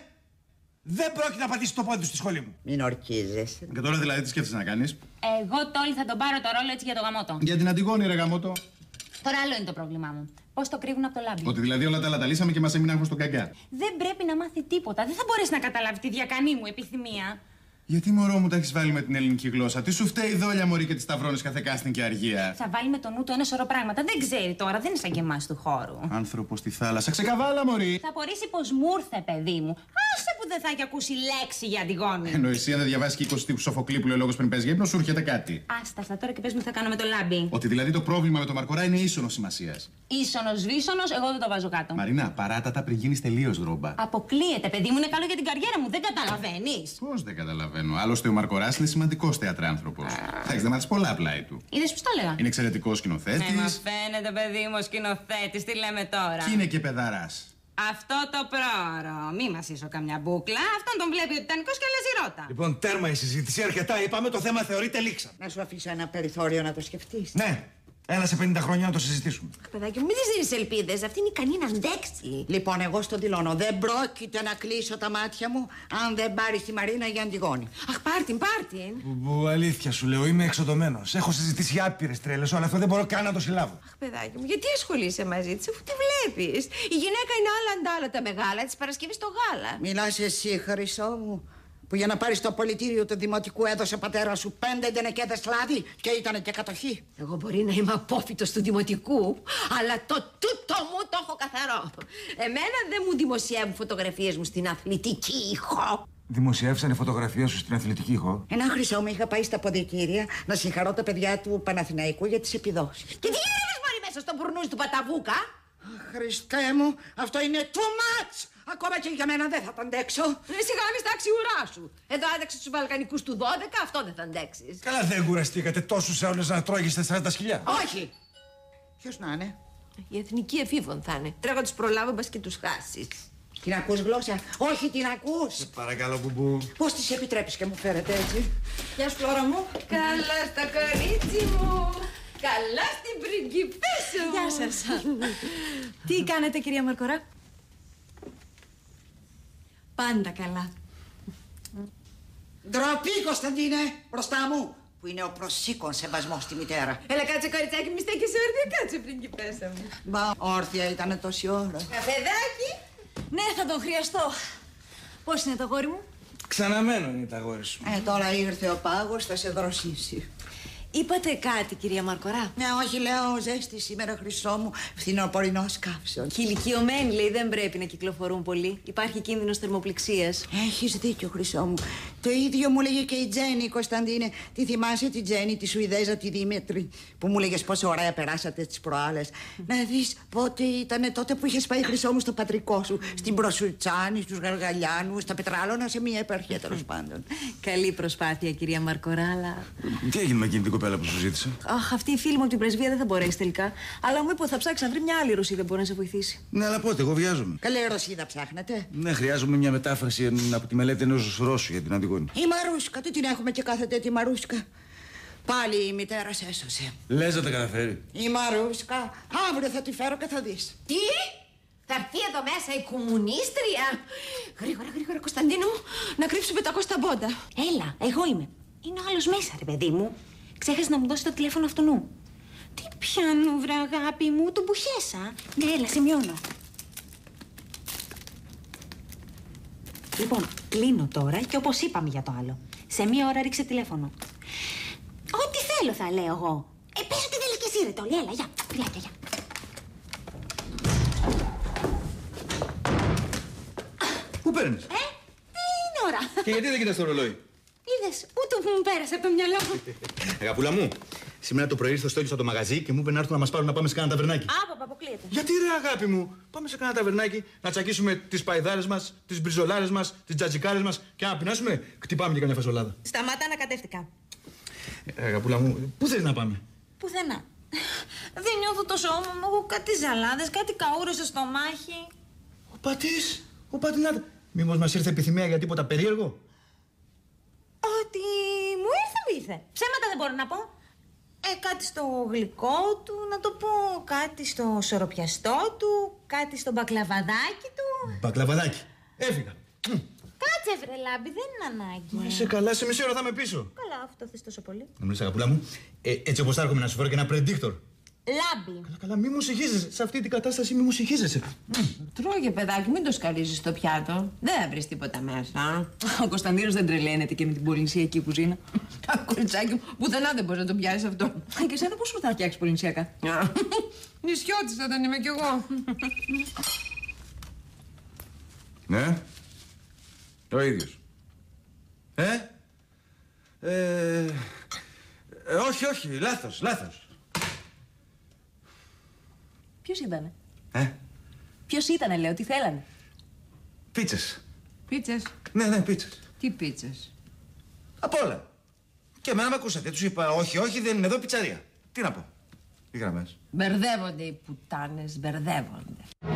Δεν πρόκειται να πατήσει το πόδι του στη σχολή μου. Μην ορκίζεσαι. Και τώρα δηλαδή τι σκέφτεσαι να κάνεις? Εγώ τόλι θα τον πάρω το ρόλο έτσι για το γαμότο. Για την Αντιγόνη, ρε γαμότο. Τώρα άλλο είναι το πρόβλημά μου. Πώς το κρύβουν από το λάμπι. Ότι δηλαδή όλα τα άλλα τα λύσαμε και μας έμεινε άγχος στον καγκά. Δεν πρέπει να μάθει τίποτα. Δεν θα μπορέσει να καταλάβει τη διακανή μου επιθυμία. Γιατί μωρό μου τα έχεις βάλει με την ελληνική γλώσσα? Τι σου φταίει η δόλια μωρή και τη σταυρώνεις κάθε κάστην και αργία? Θα βάλει με το νου του ένα σωρό πράγματα. Δεν ξέρει τώρα, δεν είναι σαν και εμάς του χώρου. Άνθρωπος στη θάλασσα, ξεκαβάλα μωρή. Θα απορρίσει πως μου ήρθε, παιδί μου. Άσε που δεν θα έχει ακούσει λέξη για Αντιγόνη. Ενώ εσύ αν δεν διαβάσεις και 20 τύπους Σοφοκλή που λέει ο λόγος πριν πες για ύπνο, σου έρχεται κάτι. Άστα αυτά τώρα και πες μου τι θα κάνω με το λάμπι. Ότι δηλαδή το πρόβλημα με το Μαρκορά είναι ίσονος σημασίας. Ίσονος βίσονος, εγώ δεν το βάζω κάτω. Μαρίνα, παράτατα πριν γίνεις τελείως δρόμπα. Αποκλείεται, παιδί μου, είναι καλό για την καριέρα μου. Δεν καταλαβαίνεις. Πώς δεν καταλαβαίνω. Άλλωστε ο Μαρκοράς είναι σημαντικός θεατράνθρωπος. Θα έχεις να μάθεις πολλά πλάι του. Είδες πώς το έλεγα. Είναι εξαιρετικός σκηνοθέτης. Μα φαίνεται, παιδί μου, ο σκηνοθέτης. Τι λέμε τώρα. Και είναι και παιδαράς. Αυτό το πρόωρο. Μη μας ίσω καμιά μπούκλα. Αυτόν τον βλέπει ο Τιτανικός και αλλάζει ρότα. Λοιπόν, τέρμα η συζήτηση. Αρκετά είπαμε, το θέμα θεωρείται λήξα. Να σου αφήσω ένα περιθώριο να το σκεφτείς. Ναι. Έλα σε 50 χρόνια να το συζητήσουμε. Παιδάκι μου, μην της δίνεις ελπίδες. Αυτή είναι ικανή να αντέξει. Λοιπόν, εγώ στον δηλώνω. Δεν πρόκειται να κλείσω τα μάτια μου αν δεν πάρει τη Μαρίνα για Αντιγόνη. Αχ, πάρτιν. Που αλήθεια σου λέω, είμαι εξοδωμένος. Έχω συζητήσει άπειρες τρέλες, όλα αυτό δεν μπορώ καν να το συλλάβω. Αχ, παιδάκι μου, γιατί ασχολείσαι μαζί της αφού τη βλέπεις? Η γυναίκα είναι άλλα αντάλλα τα μεγάλα της Παρασκευής στο γάλα. Μιλάς εσύ, Χρυσό μου. Που για να πάρεις το απολυτήριο του δημοτικού έδωσε πατέρα σου 5 ντενεκέδες λάδι και ήτανε και κατοχή. Εγώ μπορεί να είμαι απόφοιτος του δημοτικού, αλλά το τούτο μου το έχω καθαρό. Εμένα δεν μου δημοσιεύουν φωτογραφίες μου στην αθλητική ηχό. Δημοσιεύσανε φωτογραφία σου στην αθλητική ηχό. Ένα Χρυσό μου είχα πάει στα ποδητήρια να συγχαρώ τα παιδιά του Παναθηναϊκού για τις επιδόσεις. Και τι είδες μόλι μέσα στο μπουρνούζι του Παταβούκα? Χριστέ μου, αυτό είναι too much! Ακόμα και για μένα δεν θα το αντέξω. Σιγά μη στα αξιουρά σου. Εδώ άντεξες τους Βαλκανικούς του 12, αυτό δεν θα αντέξεις. Καλά, δεν κουραστήκατε τόσους αιώνες να τρώγεστε 40 σκυλιά. Όχι! Ποιος να είναι? Η εθνική εφήβων θα είναι. Τρέχω τους προλάβω μπας και τους χάσεις. Την ακούς γλώσσα? Όχι, την ακούς! Παρακαλώ, μπουμπού. Πώς της επιτρέπεις και μου φέρετε έτσι? Γεια σου, Φλόρα μου. Καλά στα κορίτσι μου. Καλά στην πριγκιπέσσα μου. Γεια σας. Τι κάνετε, κυρία Μαρκορά? Πάντα καλά. Ντροπή, Κωνσταντίνε, μπροστά μου, που είναι ο προσήκον σεβασμός στη μητέρα. Έλα κάτσε κοριτσάκι, μη στέκεις όρθια, κάτσε πριγκιπέσσα μου. Μπα, όρθια ήτανε τόση ώρα. Καφεδάκι. Ναι, θα τον χρειαστώ. Πώς είναι το αγόρι μου? Ξαναμένο είναι τα αγόρι σου. Τώρα ήρθε ο πάγος, θα σε δροσίσει. Είπατε κάτι, κυρία Μαρκορά? Ναι, όχι, λέω ζέστη σήμερα, Χρυσό μου, φθινοπορεινός καύσεων. Και οι ηλικιωμένοι, λέει, δεν πρέπει να κυκλοφορούν πολύ. Υπάρχει κίνδυνος θερμοπληξίας. Έχεις δίκιο, Χρυσό μου. Το ίδιο μου λέγε και η Τζέννη, Κωνσταντίνε. Τη θυμάσαι τη Τζέννη, τη Σουηδέζα, τη Δήμητρη, που μου λέγες πόσο ωραία περάσατε τις προάλλες. Να δεις πότε ήταν τότε που είχες πάει, Χρυσό μου, στο πατρικό σου. Στην Προσουτσάνη, στους Γαργαλιάνους, στα Πετράλωνα, σε μία επαρχία τέλος πάντων. Καλή προσπάθεια, κυρία Μαρκορά, αλλά. Τι έγινε με εκείνη την κοπέλα που σου ζήτησε? Αχ, αυτή η φίλη μου από την πρεσβεία δεν θα μπορέσει τελικά. Αλλά μου είπε ότι θα ψάξει να βρει μια άλλη Ρωσίδα που μπορεί να σε βοηθήσει. Ναι, αλλά πότε, εγώ βιάζομαι. Καλή Ρωσίδα ψάχνετε? Ναι, χρειάζομαι μια μετάφραση από τη μελέτη ενός Ρώσου για την Αντιγόνη. Η Μαρούσκα, τι την έχουμε και κάθεται τη Μαρούσκα. Πάλι η μητέρα σε έσωσε. Λες να τα καταφέρει? Η Μαρούσκα, αύριο θα τη φέρω και θα δεις. Τι? Θα έρθει εδώ μέσα η κομμουνίστρια. Γρήγορα, γρήγορα, Κωνσταντίνο μου, να κρύψουμε τα κόστα μπόντα. Έλα, εγώ είμαι. Είναι ο άλλος μέσα, ρε παιδί μου. Ξέχασε να μου δώσει το τηλέφωνο αυτού νου. Τι πιάνω, βρε αγάπη μου, τον μπουχέσα. Ναι, έλα, σημειώνω. Λοιπόν, κλείνω τώρα και όπως είπαμε για το άλλο. Σε μία ώρα ρίξε τηλέφωνο. Ό,τι θέλω θα λέω εγώ. Πες ότι θέλει και εσύ, ρε Τόλι. Έλα, γεια. Φιλάκια, γεια. Πού παίρνεις? Τι είναι ώρα. Και γιατί δεν κοιτάς το ρολόι? Είδες, ούτε που μου πέρασε από το μυαλό μου. Αγαπούλα μου, σήμερα το πρωί ήρθε ο Στέλιος από το μαγαζί και μου είπε να έρθουν να μας πάρουν να πάμε σε κάνα ταβερνάκι. Αποκλείεται. Γιατί ρε αγάπη μου, πάμε σε κάνα ταβερνάκι να τσακίσουμε τις παϊδάρες μας, τις μπριζολάρες μας, τις τζατζικάρες μας και να πεινάσουμε, χτυπάμε και καμιά φασολάδα. Σταμάτα, ανακατεύτηκα. Αγαπούλα μου, πού θες να πάμε? Πουθενά. Δεν νιώθω το σώμα μου. Έχω κάτι ζαλάδες, κάτι καούρες στο στομάχι. Ο πατής, ο πατινάτα. Μήπως μας ήρθε επιθυμία για τίποτα περίεργο? Ότι μου ήρθε. Ψέματα δεν μπορώ να πω. Κάτι στο γλυκό του, να το πω. Κάτι στο σοροπιαστό του. Κάτι στο μπακλαβαδάκι του. Μπακλαβαδάκι. Έφυγα. Κάτσε βρε λάμπη, δεν είναι ανάγκη. Μα είσαι καλά, σε μισή ώρα θα είμαι πίσω. Καλά, αφού το θες τόσο πολύ. Να μου λες αγαπούλα μου, έτσι όπως θα έρχομαι να σου φέρω και ένα predictor. Λάμπη. Καλά, μη μου συγχύζεσαι. Σε αυτή την κατάσταση μη μου συγχύζεσαι. Τρώγε, παιδάκι, μην το σκαλίζεις στο πιάτο. Δεν θα βρεις τίποτα μέσα. Ο Κωνσταντίνος δεν τρελαίνεται και με την πολυνησιακή κουζίνα. Κοριτσάκι μου, πουθενά δεν μπορείς να το πιάσεις αυτό. Και εσένα πώς σου θα φτιάξεις πολυνησιακά? Νησιώτης θα τον είμαι κι εγώ. Ναι. Ο ίδιος. Όχι, όχι, λάθος. Ποιος ήτανε? Ποιος ήτανε, λέω, τι θέλανε? Πίτσες. Πίτσες. Ναι, πίτσες. Τι πίτσες? Απ' όλα. Και εμένα με ακούσατε. Τους είπα όχι, δεν είναι εδώ πιτσαρία. Τι να πω. Οι γραμμές. Μπερδεύονται οι πουτάνες, μπερδεύονται.